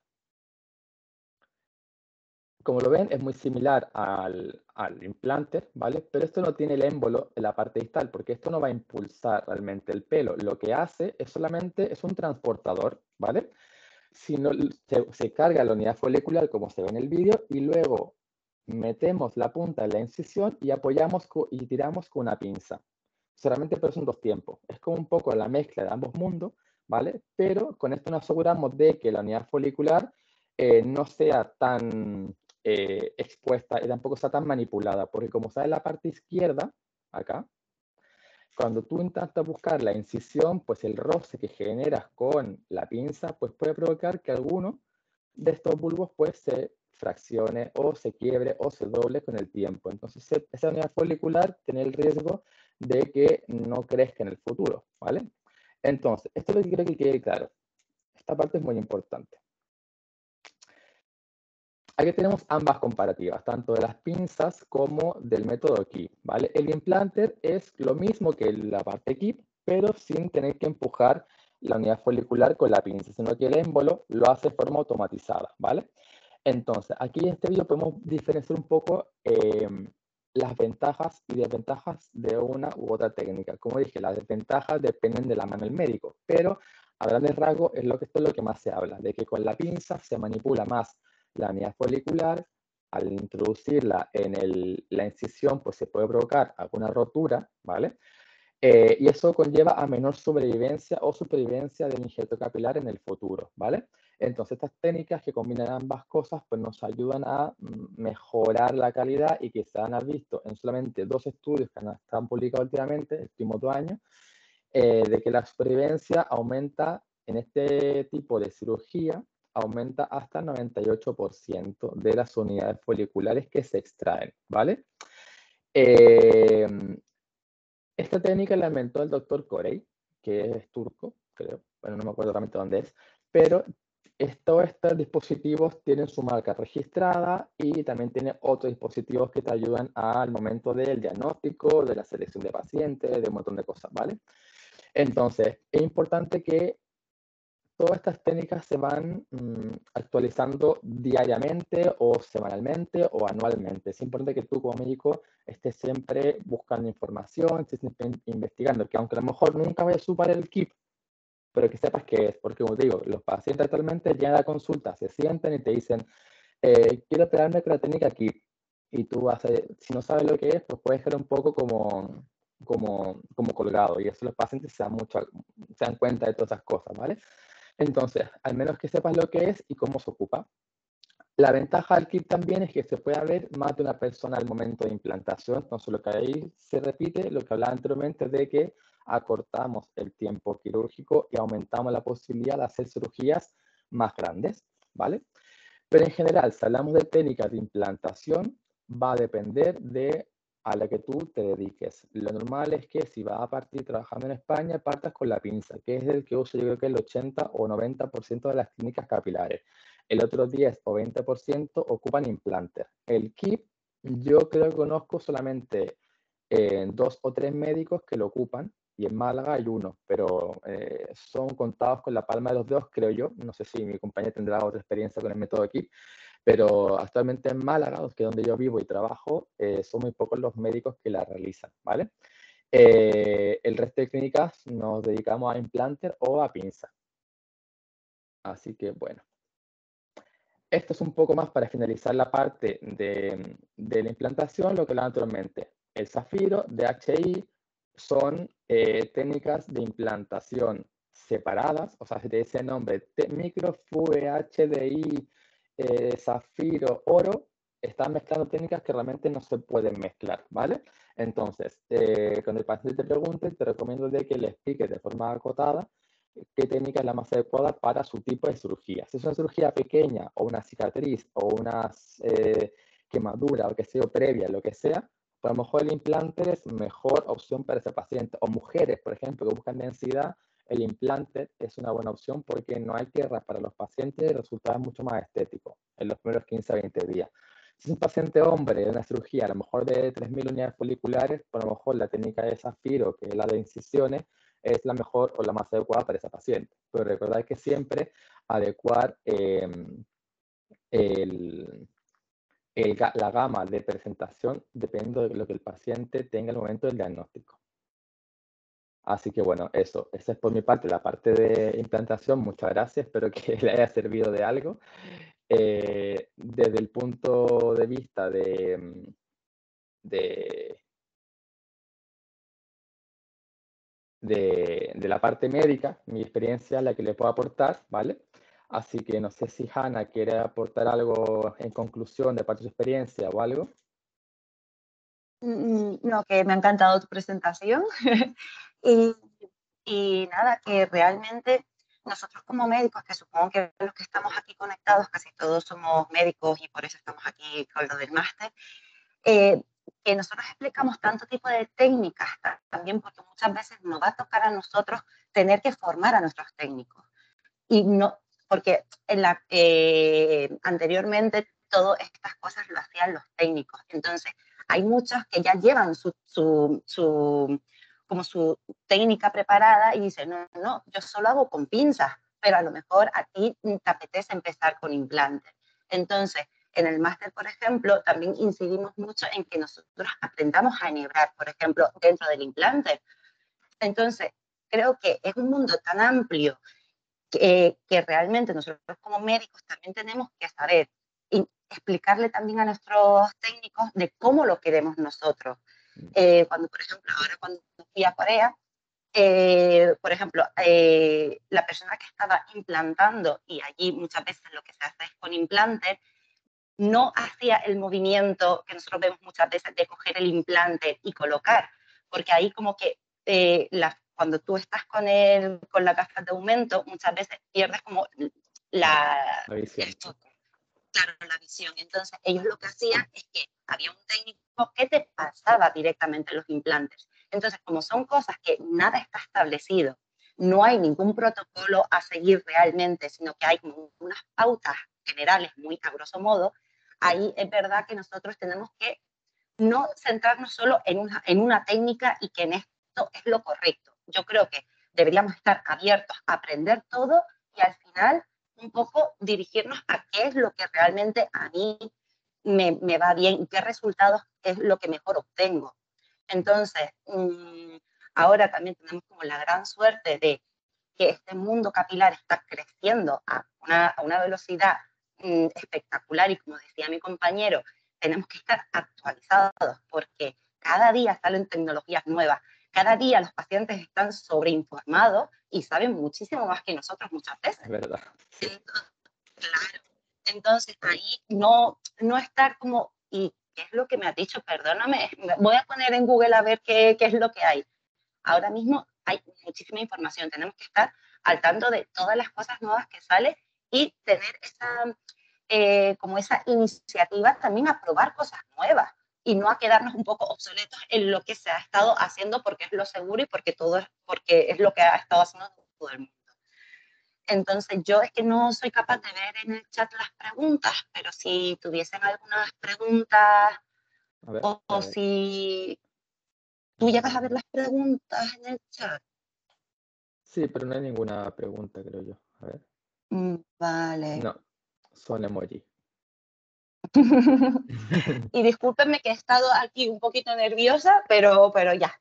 Como lo ven, es muy similar al, al implante, ¿vale? Pero esto no tiene el émbolo en la parte distal, porque esto no va a impulsar realmente el pelo. Lo que hace es solamente, es un transportador, ¿vale? Si no, se, se carga la unidad folicular, como se ve en el vídeo, y luego metemos la punta en la incisión y apoyamos y tiramos con una pinza. Solamente pero son dos tiempos. Es como un poco la mezcla de ambos mundos, ¿vale? Pero con esto nos aseguramos de que la unidad folicular eh, no sea tan eh, expuesta y tampoco sea tan manipulada, porque como está en la parte izquierda, acá, cuando tú intentas buscar la incisión, pues el roce que generas con la pinza, pues puede provocar que alguno de estos bulbos pues se fraccione o se quiebre o se doble con el tiempo. Entonces esa unidad folicular tiene el riesgo de que no crezca en el futuro, ¿vale? Entonces, esto es lo que quiero que quede claro. Esta parte es muy importante. Aquí tenemos ambas comparativas, tanto de las pinzas como del método K I P, ¿vale? El implanter es lo mismo que la parte K I P, pero sin tener que empujar la unidad folicular con la pinza, sino que el émbolo lo hace de forma automatizada, ¿vale? Entonces, aquí en este video podemos diferenciar un poco eh, las ventajas y desventajas de una u otra técnica. Como dije, las desventajas dependen de la mano del médico, pero a grandes rasgos es lo que, esto es lo que más se habla, de que con la pinza se manipula más la unidad folicular. Al introducirla en el, la incisión, pues se puede provocar alguna rotura, ¿vale? Eh, y eso conlleva a menor sobrevivencia o supervivencia del injerto capilar en el futuro, ¿vale? Entonces, estas técnicas que combinan ambas cosas, pues nos ayudan a mejorar la calidad y que se han visto en solamente dos estudios que están publicados últimamente, el último dos años, eh, de que la supervivencia aumenta en este tipo de cirugía, aumenta hasta el noventa y ocho por ciento de las unidades foliculares que se extraen, ¿vale? Eh, esta técnica la inventó el doctor Corey, que es turco, creo, bueno, no me acuerdo realmente dónde es, pero todos estos dispositivos tienen su marca registrada y también tiene otros dispositivos que te ayudan al momento del diagnóstico, de la selección de pacientes, de un montón de cosas, ¿vale? Entonces, es importante que todas estas técnicas se van mmm, actualizando diariamente o semanalmente o anualmente. Es importante que tú como médico estés siempre buscando información, estés siempre investigando, que aunque a lo mejor nunca vayas a superar el K I P, pero que sepas qué es, porque como te digo, los pacientes actualmente llegan a la consulta, se sientan y te dicen, eh, quiero operarme con la técnica K I P, y tú haces, si no sabes lo que es, pues puedes ser un poco como, como, como colgado, y eso los pacientes se dan, mucho, se dan cuenta de todas esas cosas, ¿vale? Entonces, al menos que sepas lo que es y cómo se ocupa. La ventaja del K I P también es que se puede ver más de una persona al momento de implantación. Entonces, lo que ahí se repite, lo que hablaba anteriormente, de que acortamos el tiempo quirúrgico y aumentamos la posibilidad de hacer cirugías más grandes, ¿vale? Pero en general, si hablamos de técnicas de implantación, va a depender de a la que tú te dediques. Lo normal es que si vas a partir trabajando en España, partas con la pinza, que es el que usa yo creo que el ochenta o noventa por ciento de las clínicas capilares. El otro diez o veinte por ciento ocupan implantes. El K I P, yo creo que conozco solamente eh, dos o tres médicos que lo ocupan, y en Málaga hay uno, pero eh, son contados con la palma de los dedos, creo yo. No sé si mi compañía tendrá otra experiencia con el método K I P, pero actualmente en Málaga, que es donde yo vivo y trabajo, eh, son muy pocos los médicos que la realizan, ¿vale? Eh, el resto de clínicas nos dedicamos a implantes o a pinzas. Así que bueno. Esto es un poco más para finalizar la parte de, de la implantación, lo que hablaba anteriormente. El Zafiro, D H I, son eh, técnicas de implantación separadas, o sea, si te dice el nombre, micro, F U E, H D I, eh, Zafiro, Oro, están mezclando técnicas que realmente no se pueden mezclar, ¿vale? Entonces, eh, cuando el paciente te pregunte, te recomiendo de que le expliques de forma acotada qué técnica es la más adecuada para su tipo de cirugía. Si es una cirugía pequeña o una cicatriz o una eh, quemadura o que sea previa, lo que sea, pues a lo mejor el implante es mejor opción para ese paciente. O mujeres, por ejemplo, que buscan densidad, el implante es una buena opción porque no hay que para los pacientes el resultado es mucho más estético en los primeros quince a veinte días. Si es un paciente hombre de una cirugía, a lo mejor de tres mil unidades foliculares, pues a lo mejor la técnica de Zafiro, que es la de incisiones, es la mejor o la más adecuada para esa paciente. Pero recordad que siempre adecuar eh, el, el, la gama de presentación dependiendo de lo que el paciente tenga al momento del diagnóstico. Así que bueno, eso, esa es por mi parte la parte de implantación. Muchas gracias, espero que le haya servido de algo. Eh, desde el punto de vista de, de De, de, la parte médica, mi experiencia es la que le puedo aportar, ¿vale? Así que no sé si Hanna quiere aportar algo en conclusión de parte de su experiencia o algo. No, que me ha encantado tu presentación. y, y nada, que realmente nosotros como médicos, que supongo que los que estamos aquí conectados, casi todos somos médicos y por eso estamos aquí con lo del máster, eh, que nosotros explicamos tanto tipo de técnicas también porque muchas veces nos va a tocar a nosotros tener que formar a nuestros técnicos. Y no, porque en la, eh, anteriormente todas estas cosas lo hacían los técnicos. Entonces, hay muchos que ya llevan su, su, su, como su técnica preparada y dicen, no, no, yo solo hago con pinzas, pero a lo mejor a ti te apetece empezar con implantes. Entonces, en el máster, por ejemplo, también incidimos mucho en que nosotros aprendamos a enhebrar, por ejemplo, dentro del implante. Entonces, creo que es un mundo tan amplio que, que realmente nosotros como médicos también tenemos que saber y explicarle también a nuestros técnicos de cómo lo queremos nosotros. Eh, cuando, por ejemplo, ahora cuando fui a Corea, eh, por ejemplo, eh, la persona que estaba implantando, y allí muchas veces lo que se hace es con implantes, no hacía el movimiento que nosotros vemos muchas veces de coger el implante y colocar, porque ahí como que eh, la, cuando tú estás con, el, con la gafas de aumento, muchas veces pierdes como la, la visión. el foco, claro, la visión. Entonces ellos lo que hacían es que había un técnico que te pasaba directamente los implantes. Entonces, como son cosas que nada está establecido, no hay ningún protocolo a seguir realmente, sino que hay como unas pautas generales muy a grosso modo, ahí es verdad que nosotros tenemos que no centrarnos solo en una, en una técnica y que en esto es lo correcto. Yo creo que deberíamos estar abiertos a aprender todo y al final un poco dirigirnos a qué es lo que realmente a mí me, me va bien y qué resultados es lo que mejor obtengo. Entonces, mmm, ahora también tenemos como la gran suerte de que este mundo capilar está creciendo a una, a una velocidad mmm, espectacular y como decía mi compañero, tenemos que estar actualizados porque cada día salen tecnologías nuevas, cada día los pacientes están sobreinformados y saben muchísimo más que nosotros muchas veces. Es verdad. Sí. Entonces, claro. Entonces, ahí no, no estar como, ¿y qué es lo que me has dicho? Perdóname, voy a poner en Google a ver qué, qué es lo que hay. Ahora mismo hay muchísima información, tenemos que estar al tanto de todas las cosas nuevas que salen y tener esa, eh, como esa iniciativa también a probar cosas nuevas y no a quedarnos un poco obsoletos en lo que se ha estado haciendo porque es lo seguro y porque, todo es, porque es lo que ha estado haciendo todo el mundo. Entonces, yo es que no soy capaz de ver en el chat las preguntas, pero si tuviesen algunas preguntas A ver, o, o eh, si tú llegas a ver las preguntas en el chat. sí, pero no hay ninguna pregunta, creo yo. A ver. Mm, Vale. No, son emoji. Y discúlpenme que he estado aquí un poquito nerviosa, pero, pero ya.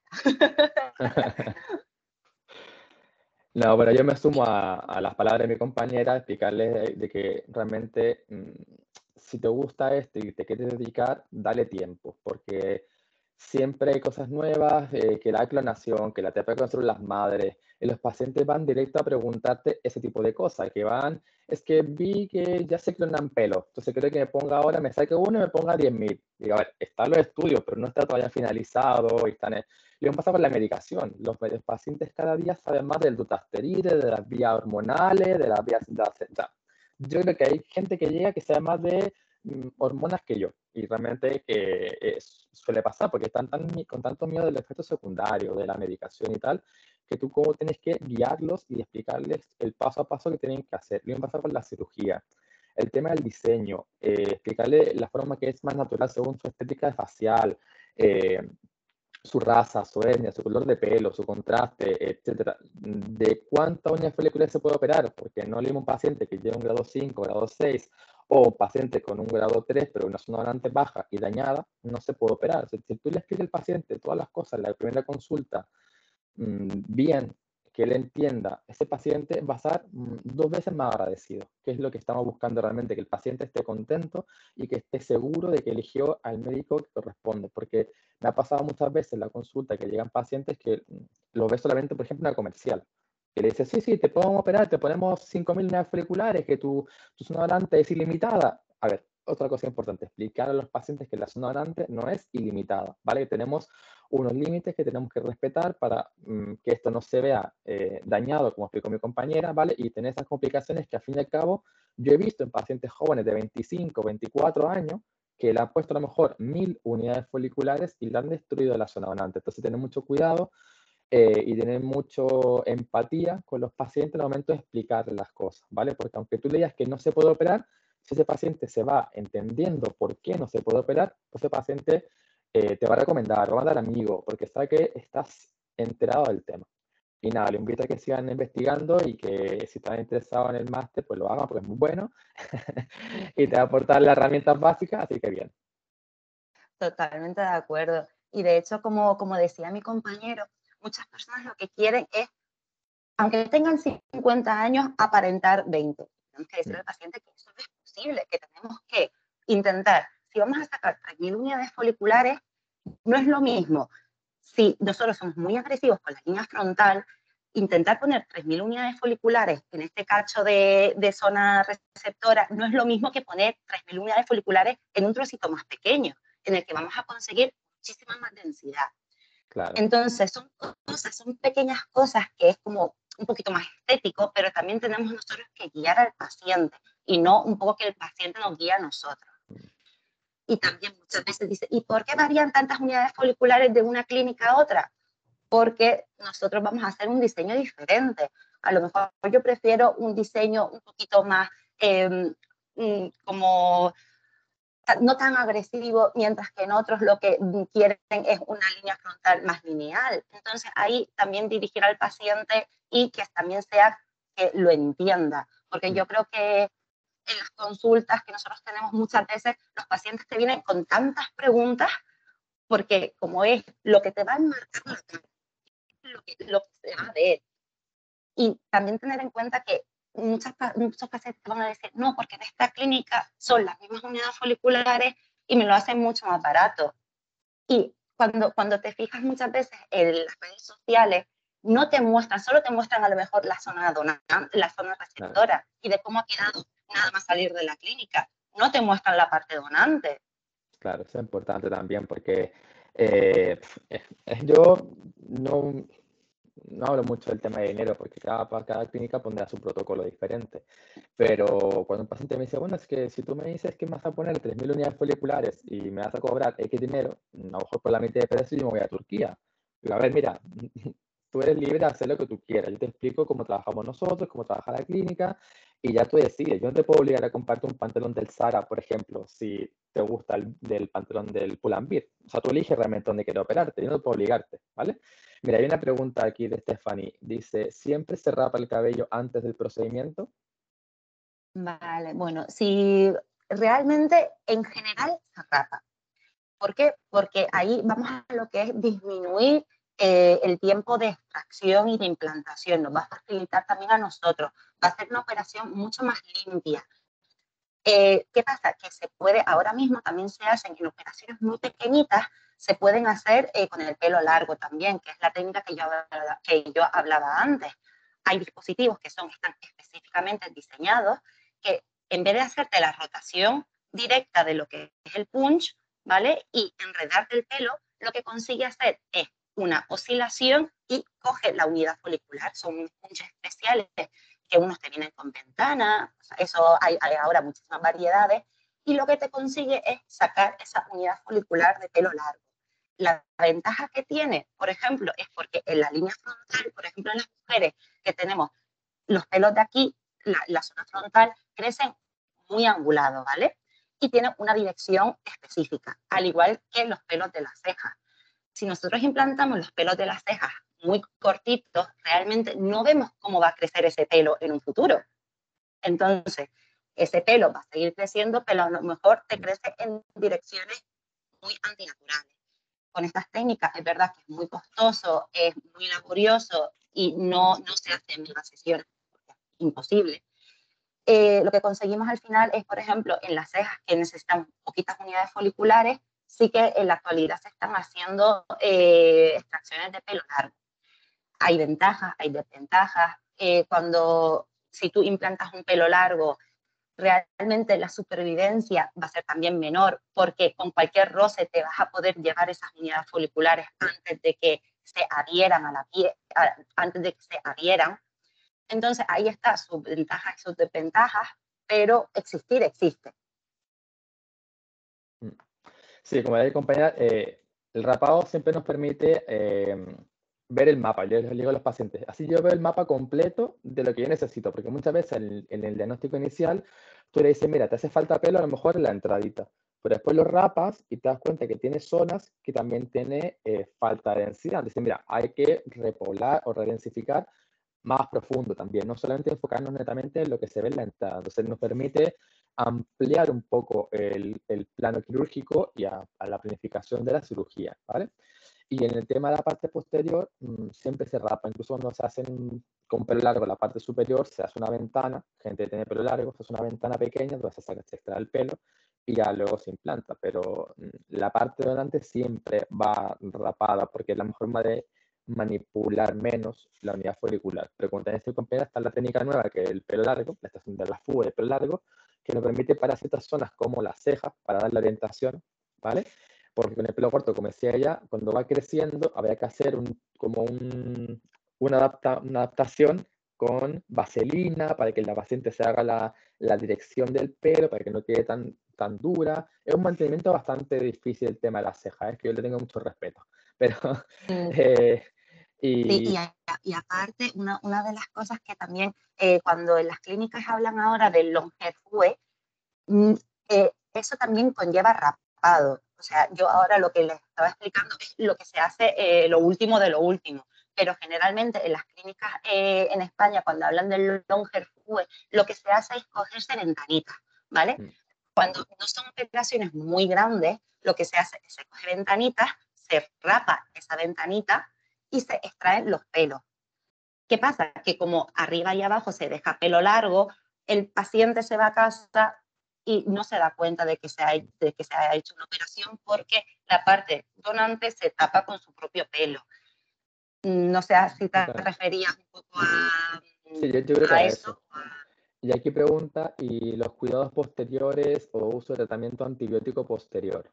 No, bueno, yo me sumo a, a las palabras de mi compañera, explicarles de, de que realmente mm, si te gusta esto y te quieres dedicar, dale tiempo, porque siempre hay cosas nuevas, eh, que la clonación, que la terapia que construyen las madres, y los pacientes van directo a preguntarte ese tipo de cosas, que van, es que vi que ya se clonan pelos, entonces creo que me ponga ahora, me saque uno y me ponga diez mil. Digo, a ver, están los estudios, pero no está todavía finalizado y están en- y lo mismo pasa con la medicación. Los, los pacientes cada día saben más del dutasteride, de las vías hormonales, de las vías... De, o sea, yo creo que hay gente que llega que sabe más de mm, hormonas que yo. Y realmente que es- suele pasar porque están tan, con tanto miedo del efecto secundario, de la medicación y tal, que tú como tienes que guiarlos y explicarles el paso a paso que tienen que hacer. Lo mismo pasa con la cirugía. El tema del diseño, eh, explicarle la forma que es más natural según su estética facial, eh, su raza, su etnia, su color de pelo, su contraste, etcétera, de cuántas uñas folículas se puede operar, porque no le un paciente que lleva un grado cinco, grado seis, o un paciente con un grado tres, pero una zona donante baja y dañada, no se puede operar. Si, si tú le explicas al paciente todas las cosas en la primera consulta, mm, bien, que él entienda, ese paciente va a estar mm, dos veces más agradecido, que es lo que estamos buscando realmente, que el paciente esté contento y que esté seguro de que eligió al médico que corresponde, porque me ha pasado muchas veces en la consulta que llegan pacientes que mm, lo ves solamente, por ejemplo, en una comercial, que le dice, sí, sí, te podemos operar, te ponemos cinco mil unidades folliculares, que tu, tu zona orante es ilimitada. A ver, otra cosa importante, explicar a los pacientes que la zona orante no es ilimitada, ¿vale? Tenemos unos límites que tenemos que respetar para mm, que esto no se vea eh, dañado, como explicó mi compañera, ¿vale? Y tener esas complicaciones que, al fin y al cabo, yo he visto en pacientes jóvenes de veinticinco, veinticuatro años que le han puesto a lo mejor mil unidades foliculares y le han destruido la zona donante. Entonces, tener mucho cuidado eh, y tener mucho empatía con los pacientes al momento de explicarles las cosas, ¿vale? Porque aunque tú le digas que no se puede operar, si ese paciente se va entendiendo por qué no se puede operar, pues ese paciente eh, te va a recomendar, va a mandar amigos, porque sabe que estás enterado del tema. Y nada, le invito a que sigan investigando y que si están interesados en el máster, pues lo hagan porque es muy bueno y te va a aportar las herramientas básicas, así que bien. Totalmente de acuerdo. Y de hecho, como, como decía mi compañero, muchas personas lo que quieren es, aunque tengan cincuenta años, aparentar veinte. Tenemos que decirle Mm, al paciente que eso no es posible, que tenemos que intentar, si vamos a sacar tres mil unidades foliculares, no es lo mismo. Si nosotros somos muy agresivos con la línea frontal, intentar poner tres mil unidades foliculares en este cacho de, de zona receptora no es lo mismo que poner tres mil unidades foliculares en un trocito más pequeño, en el que vamos a conseguir muchísima más densidad. claro, Entonces, son cosas, son pequeñas cosas que es como un poquito más estético, pero también tenemos nosotros que guiar al paciente y no un poco que el paciente nos guíe a nosotros. mm, Y también muchas veces dice, ¿y por qué varían tantas unidades foliculares de una clínica a otra? Porque nosotros vamos a hacer un diseño diferente. A lo mejor yo prefiero un diseño un poquito más eh, como no tan agresivo, mientras que en otros lo que quieren es una línea frontal más lineal. Entonces ahí también dirigir al paciente y que también sea que lo entienda, porque mm, yo creo que en las consultas que nosotros tenemos muchas veces, los pacientes te vienen con tantas preguntas, porque como es lo que te va a enmarcar lo que, lo que se va a ver. Y también tener en cuenta que muchas, muchos pacientes van a decir, no, porque en esta clínica son las mismas unidades foliculares y me lo hacen mucho más barato. Y cuando, cuando te fijas muchas veces en las redes sociales, no te muestran, solo te muestran a lo mejor la zona donante, la zona claro. receptora y de cómo ha quedado nada más salir de la clínica. No te muestran la parte donante. Claro, eso es importante también porque eh, eh, eh, yo no, no hablo mucho del tema de dinero porque cada, pa- cada clínica pondrá su protocolo diferente. Pero cuando un paciente me dice, bueno, es que si tú me dices que me vas a poner tres mil unidades foliculares y me vas a cobrar X dinero, a lo mejor por la mitad de precio yo me voy a Turquía. Digo, a ver, mira, tú eres libre de hacer lo que tú quieras. Yo te explico cómo trabajamos nosotros, cómo trabaja la clínica, y ya tú decides. Yo no te puedo obligar a comprarte un pantalón del Zara, por ejemplo, si te gusta el del pantalón del Pull&Bear. O sea, tú eliges realmente dónde quieres operarte. Yo no puedo obligarte, ¿vale? Mira, hay una pregunta aquí de Stephanie. Dice, ¿siempre se rapa el cabello antes del procedimiento? Vale, bueno, si realmente en general se rapa. ¿Por qué? Porque ahí vamos a lo que es disminuir eh, el tiempo de extracción y de implantación. Nos va a facilitar también a nosotros. Va a ser una operación mucho más limpia. Eh, ¿Qué pasa? Que se puede, ahora mismo también se hacen en operaciones muy pequeñitas, se pueden hacer eh, con el pelo largo también, que es la técnica que yo, que yo hablaba antes. Hay dispositivos que son, están específicamente diseñados que en vez de hacerte la rotación directa de lo que es el punch, ¿vale? Y enredarte el pelo, lo que consigue hacer es una oscilación y coge la unidad folicular. Son unos punches especiales que unos te vienen con ventana, o sea, eso hay, hay ahora muchísimas variedades, y lo que te consigue es sacar esa unidad folicular de pelo largo. La ventaja que tiene, por ejemplo, es porque en la línea frontal, por ejemplo, en las mujeres que tenemos los pelos de aquí, la, la zona frontal, crecen muy angulados, ¿vale? Y tienen una dirección específica, al igual que los pelos de las cejas. Si nosotros implantamos los pelos de las cejas muy cortitos, realmente no vemos cómo va a crecer ese pelo en un futuro. Entonces, ese pelo va a seguir creciendo, pero a lo mejor te crece en direcciones muy antinaturales. Con estas técnicas es verdad que es muy costoso, es muy laborioso y no, no se hace en mega sesiones, porque es imposible. Eh, lo que conseguimos al final es, por ejemplo, en las cejas que necesitan poquitas unidades foliculares, sí que en la actualidad se están haciendo eh, extracciones de pelo largo. Hay ventajas, hay desventajas. Eh, cuando, si tú implantas un pelo largo, realmente la supervivencia va a ser también menor, porque con cualquier roce te vas a poder llevar esas unidades foliculares antes de que se adhieran a la piel, antes de que se adhieran. Entonces ahí está sus ventajas y sus desventajas, pero existir existe. Sí, como decía compañera, eh, el rapado siempre nos permite eh, ver el mapa. Yo les digo a los pacientes, así yo veo el mapa completo de lo que yo necesito, porque muchas veces en, en el diagnóstico inicial tú le dices, mira, te hace falta pelo a lo mejor en la entradita, pero después lo rapas y te das cuenta que tiene zonas que también tiene eh, falta de densidad. Dice, mira, hay que repoblar o redensificar más profundo también, no solamente enfocarnos netamente en lo que se ve en la entrada. Entonces nos permite ampliar un poco el, el plano quirúrgico y a, a, la planificación de la cirugía, ¿vale? Y en el tema de la parte posterior, mmm, siempre se rapa, incluso cuando se hacen con pelo largo la parte superior, se hace una ventana, gente que tiene pelo largo, se hace una ventana pequeña donde se, saca, se extrae el pelo y ya luego se implanta, pero mmm, la parte de delante siempre va rapada porque es la mejor forma de manipular menos la unidad folicular. Pero como también estoy compañera, está la técnica nueva que es el pelo largo, la estación de la fuga del pelo largo, que nos permite para ciertas zonas como las cejas, para dar la orientación, ¿vale? Porque con el pelo corto, como decía ella, cuando va creciendo, habría que hacer un, como un, una, adapta, una adaptación con vaselina para que la paciente se haga la, la dirección del pelo, para que no quede tan, tan dura. Es un mantenimiento bastante difícil el tema de las cejas, es que yo le tengo mucho respeto. Pero, Mm. eh, Sí, y, y, a, y aparte, una, una de las cosas que también eh, cuando en las clínicas hablan ahora del Longerfue, mm, eh, eso también conlleva rapado. O sea, yo ahora lo que les estaba explicando es lo que se hace, eh, lo último de lo último. Pero generalmente en las clínicas eh, en España, cuando hablan del Longerfue, lo que se hace es cogerse ventanitas, ¿vale? Cuando no son operaciones muy grandes, lo que se hace es se coge ventanitas, se rapa esa ventanita y se extraen los pelos. ¿Qué pasa? Que como arriba y abajo se deja pelo largo, el paciente se va a casa y no se da cuenta de que se ha, de que se ha hecho una operación porque la parte donante se tapa con su propio pelo. No sé si te claro, referías un poco a, sí, yo, yo creo que a a eso. eso. Y aquí pregunta, ¿y los cuidados posteriores o uso de tratamiento antibiótico posterior?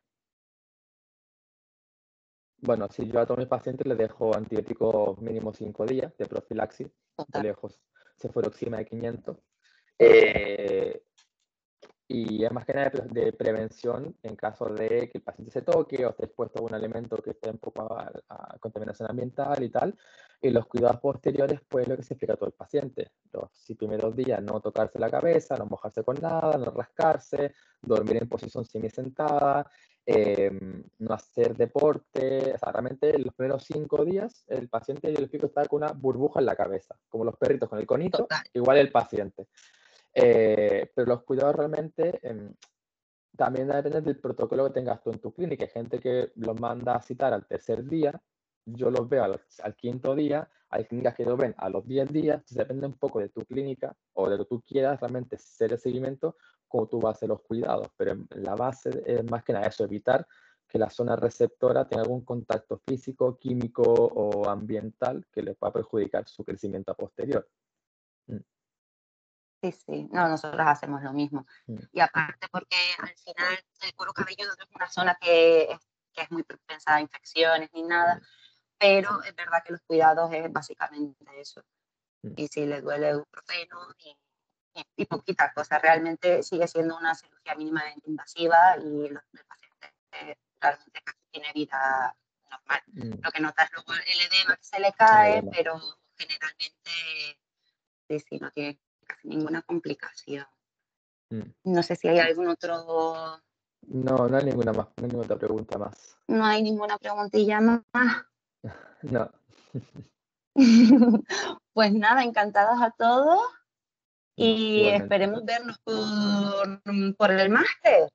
Bueno, si yo a todos mis pacientes les dejo antibióticos mínimo cinco días de profilaxis, de Total. lejos, cefuroxima de quinientos. Eh, y es más que nada de, pre- de prevención en caso de que el paciente se toque o esté expuesto a un alimento que esté un poco a, a contaminación ambiental y tal. Y los cuidados posteriores, pues lo que se explica a todo el paciente. Los sí primeros días, no tocarse la cabeza, no mojarse con nada, no rascarse, dormir en posición semisentada, eh, no hacer deporte. O sea, realmente los primeros cinco días el paciente, yo le explico, está con una burbuja en la cabeza, como los perritos con el conito, Total. igual el paciente. Eh, pero los cuidados realmente eh, también depende del protocolo que tengas tú en tu clínica. Hay gente que los manda a citar al tercer día, yo los veo al, al quinto día, hay clínicas que los ven a los diez días, entonces depende un poco de tu clínica o de lo que tú quieras realmente hacer el seguimiento, cómo tú vas a hacer los cuidados. Pero en la base es más que nada eso, evitar que la zona receptora tenga algún contacto físico, químico o ambiental que les pueda perjudicar su crecimiento a posterior. Mm, Sí, sí, no, nosotros hacemos lo mismo. mm, Y aparte porque al final el cuero cabelludo no es una zona que es, que es muy propensa a infecciones ni nada, mm, pero es verdad que los cuidados es básicamente eso. mm. Y si le duele ibuprofeno y, y, y poquitas cosas, realmente sigue siendo una cirugía mínimamente invasiva y los, el paciente eh, realmente casi tiene vida normal. Mm, Lo que notas luego el edema que se le el cae, edema. pero generalmente sí, sí, no tiene casi ninguna complicación. Mm. No sé si hay algún otro. No, no hay ninguna más, no hay ninguna otra pregunta más. No hay ninguna preguntilla más. No. Pues nada, encantadas a todos No, y igualmente. esperemos vernos por, por el máster.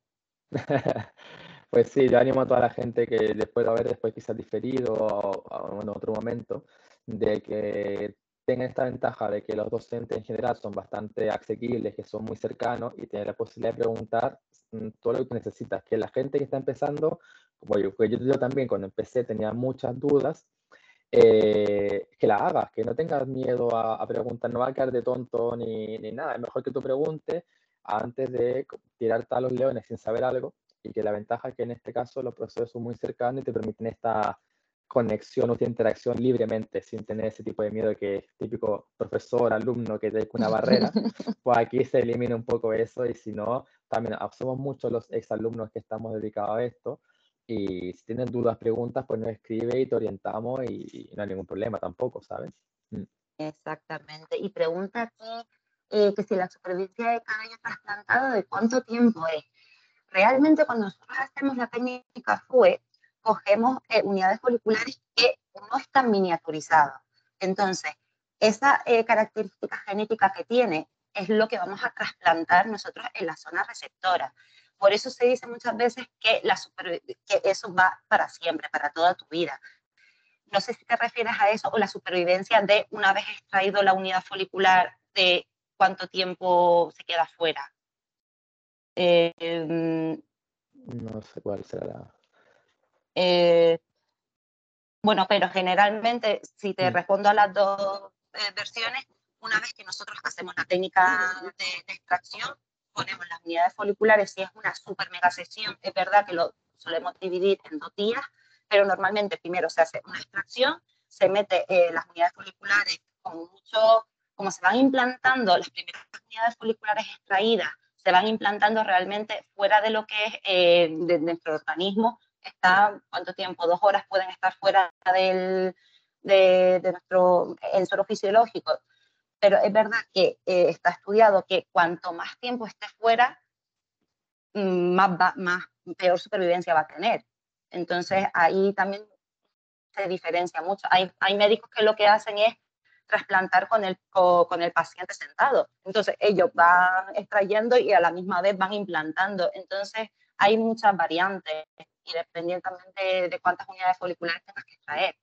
Pues sí, yo animo a toda la gente que después de haber después quizás diferido o, o en otro momento, de que tengan esta ventaja de que los docentes en general son bastante asequibles, que son muy cercanos y tener la posibilidad de preguntar mm, todo lo que necesitas. Que la gente que está empezando, como yo, pues yo, yo también cuando empecé tenía muchas dudas, eh, que la hagas, que no tengas miedo a, a preguntar, no va a quedar de tonto ni, ni nada. Es mejor que tú preguntes antes de tirarte a los leones sin saber algo, y que la ventaja es que en este caso los profesores son muy cercanos y te permiten esta conexión o esta interacción libremente, sin tener ese tipo de miedo que es típico profesor, alumno, que te una barrera. Pues aquí se elimina un poco eso, y si no, también somos muchos los exalumnos que estamos dedicados a esto, y si tienes dudas, preguntas, pues nos escribe y te orientamos, y, y no hay ningún problema tampoco, ¿sabes? Mm. Exactamente. Y pregunta aquí eh, que si la supervivencia de cabello trasplantado, ¿de cuánto tiempo es? Realmente cuando nosotros hacemos la técnica F U E, cogemos eh, unidades foliculares que no están miniaturizadas. Entonces, esa eh, característica genética que tiene es lo que vamos a trasplantar nosotros en la zona receptora. Por eso se dice muchas veces que, la super, que eso va para siempre, para toda tu vida. No sé si te refieres a eso o la supervivencia de una vez extraído la unidad folicular, de cuánto tiempo se queda fuera. Eh, No sé cuál será la... eh, bueno, pero generalmente, si te Mm, respondo a las dos eh, versiones, una vez que nosotros hacemos la técnica de, de extracción, ponemos las unidades foliculares. Si es una super mega sesión, es verdad que lo solemos dividir en dos días, pero normalmente primero se hace una extracción, se mete eh, las unidades foliculares con mucho, como se van implantando las primeras unidades foliculares extraídas, se van implantando realmente fuera de lo que es eh, de, de nuestro organismo. Está, ¿cuánto tiempo? Dos horas pueden estar fuera del, de, de nuestro en suelo fisiológico. Pero es verdad que eh, está estudiado que cuanto más tiempo esté fuera, más, va, más peor supervivencia va a tener. Entonces ahí también se diferencia mucho. Hay, hay médicos que lo que hacen es trasplantar con el, con, con el paciente sentado. Entonces ellos van extrayendo y a la misma vez van implantando. Entonces hay muchas variantes y dependiendo también de, de cuántas unidades foliculares tengas que extraer.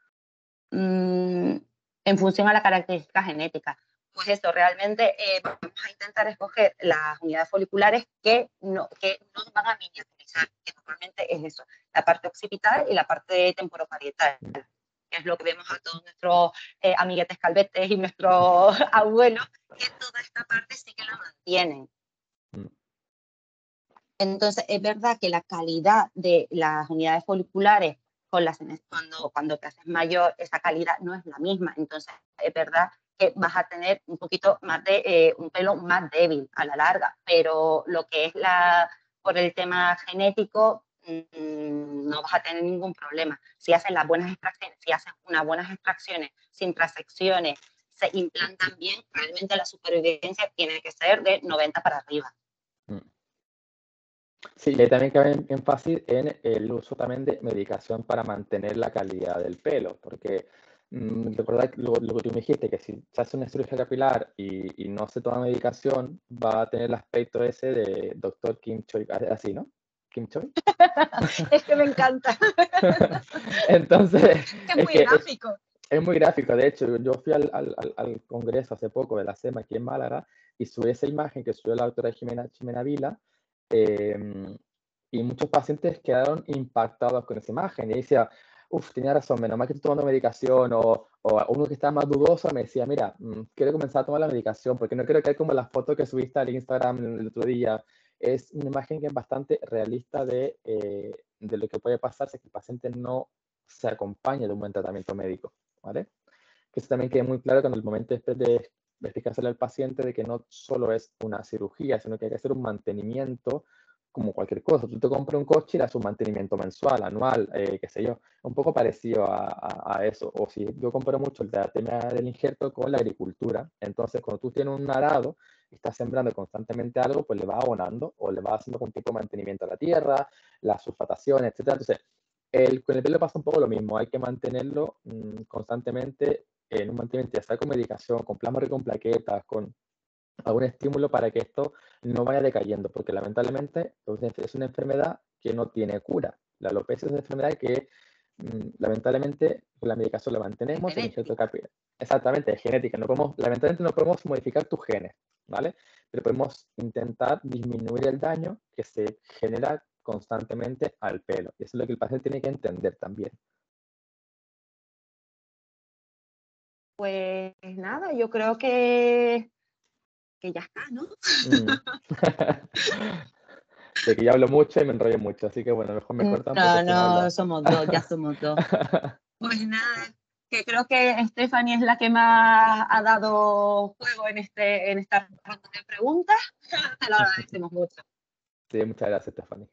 Mm, en función a la característica genética. Pues eso, realmente eh, vamos a intentar escoger las unidades foliculares que no, que no van a miniaturizar, que normalmente es eso, la parte occipital y la parte temporoparietal, mm, que es lo que vemos a todos nuestros eh, amiguetes calvetes y nuestros abuelos, que toda esta parte sí que la mantienen. mm, Entonces, es verdad que la calidad de las unidades foliculares con las, cuando, cuando te haces mayor, esa calidad no es la misma. Entonces, es verdad que vas a tener un poquito más de, eh, un pelo más débil a la larga, pero lo que es la, por el tema genético, mmm, no vas a tener ningún problema. Si haces las buenas extracciones, si haces unas buenas extracciones sin transecciones, se implantan bien, realmente la supervivencia tiene que ser de noventa para arriba. Sí, y también cabe énfasis en el uso también de medicación para mantener la calidad del pelo, porque mmm, recordad lo, lo que tú me dijiste, que si se hace una cirugía capilar y, y no se toma medicación, va a tener el aspecto ese de doctor Kim Choi, así, ¿no? Kim Choi. Es que me encanta. Entonces, Es es muy que es, gráfico. es muy gráfico. De hecho, yo fui al, al, al congreso hace poco de la SEMA aquí en Málaga y subí esa imagen que subió la doctora Jimena, Jimena Vila. Eh, y muchos pacientes quedaron impactados con esa imagen y decía, uff, tenía razón, menos mal que estoy tomando medicación, o, o uno que estaba más dudoso me decía, mira, mmm, quiero comenzar a tomar la medicación porque no quiero caer como la foto que subiste al Instagram el otro día. Es una imagen que es bastante realista de, eh, de lo que puede pasar si el paciente no se acompaña de un buen tratamiento médico, ¿vale? Que eso también quede muy claro que en el momento después de explicárselo al paciente de que no solo es una cirugía, sino que hay que hacer un mantenimiento como cualquier cosa. Tú te compras un coche y le haces un mantenimiento mensual, anual, eh, qué sé yo, un poco parecido a, a, a, eso. O si yo comparo mucho el tema del injerto con la agricultura, entonces cuando tú tienes un arado y estás sembrando constantemente algo, pues le vas abonando o le vas haciendo algún tipo de mantenimiento a la tierra, la sulfatación, etcétera. Entonces, el, con el pelo pasa un poco lo mismo, hay que mantenerlo mmm, constantemente en un mantenimiento, ya sea con medicación, con plasma con plaquetas, con algún estímulo para que esto no vaya decayendo, porque lamentablemente es una enfermedad que no tiene cura. La alopecia es una enfermedad que mmm, lamentablemente con la medicación la mantenemos, el injerto capilar. Exactamente, es genética. No podemos, lamentablemente no podemos modificar tus genes, ¿vale? Pero podemos intentar disminuir el daño que se genera constantemente al pelo. Y eso es lo que el paciente tiene que entender también. Pues nada, yo creo que, que ya está, ¿no? Mm. De que ya hablo mucho y me enrollo mucho, así que bueno, mejor me cortan porque No, si no no, hablo. somos dos, ya somos dos. Pues nada, que creo que Stephanie es la que más ha dado juego en, este, en esta ronda de preguntas. Te lo agradecemos mucho. Sí, muchas gracias, Stephanie.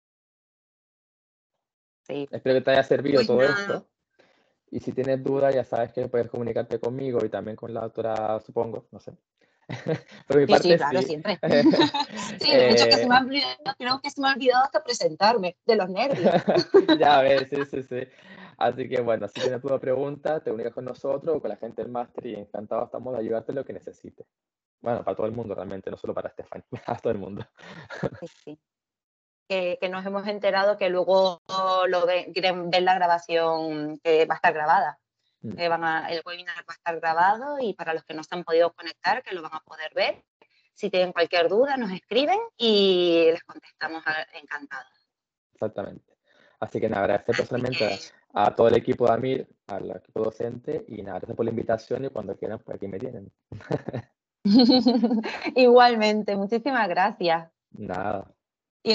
Sí. Espero que te haya servido Pues todo nada. esto. Y si tienes dudas, ya sabes que puedes comunicarte conmigo y también con la doctora, supongo, no sé. Por mi Sí, sí, parte, claro, sí. siempre. Sí, de hecho, que se me ha eh, olvidado, creo que se me ha olvidado hasta presentarme, de los nervios. ya ves, sí, sí, sí. Así que bueno, si tienes duda pregunta, te comunicas con nosotros o con la gente del máster y encantados estamos de ayudarte en lo que necesites. Bueno, para todo el mundo realmente, no solo para Stephanie, para todo el mundo. Sí, sí. Que, que nos hemos enterado que luego lo ven, quieren ver la grabación que va a estar grabada. Mm, Que van a, el webinar va a estar grabado y para los que no se han podido conectar, que lo van a poder ver. Si tienen cualquier duda, nos escriben y les contestamos encantados. exactamente. Así que nada, agradecer Así personalmente a, que a todo el equipo de AMIR, al equipo docente y nada, gracias por la invitación y cuando quieran, pues aquí me tienen. igualmente, muchísimas gracias. Nada.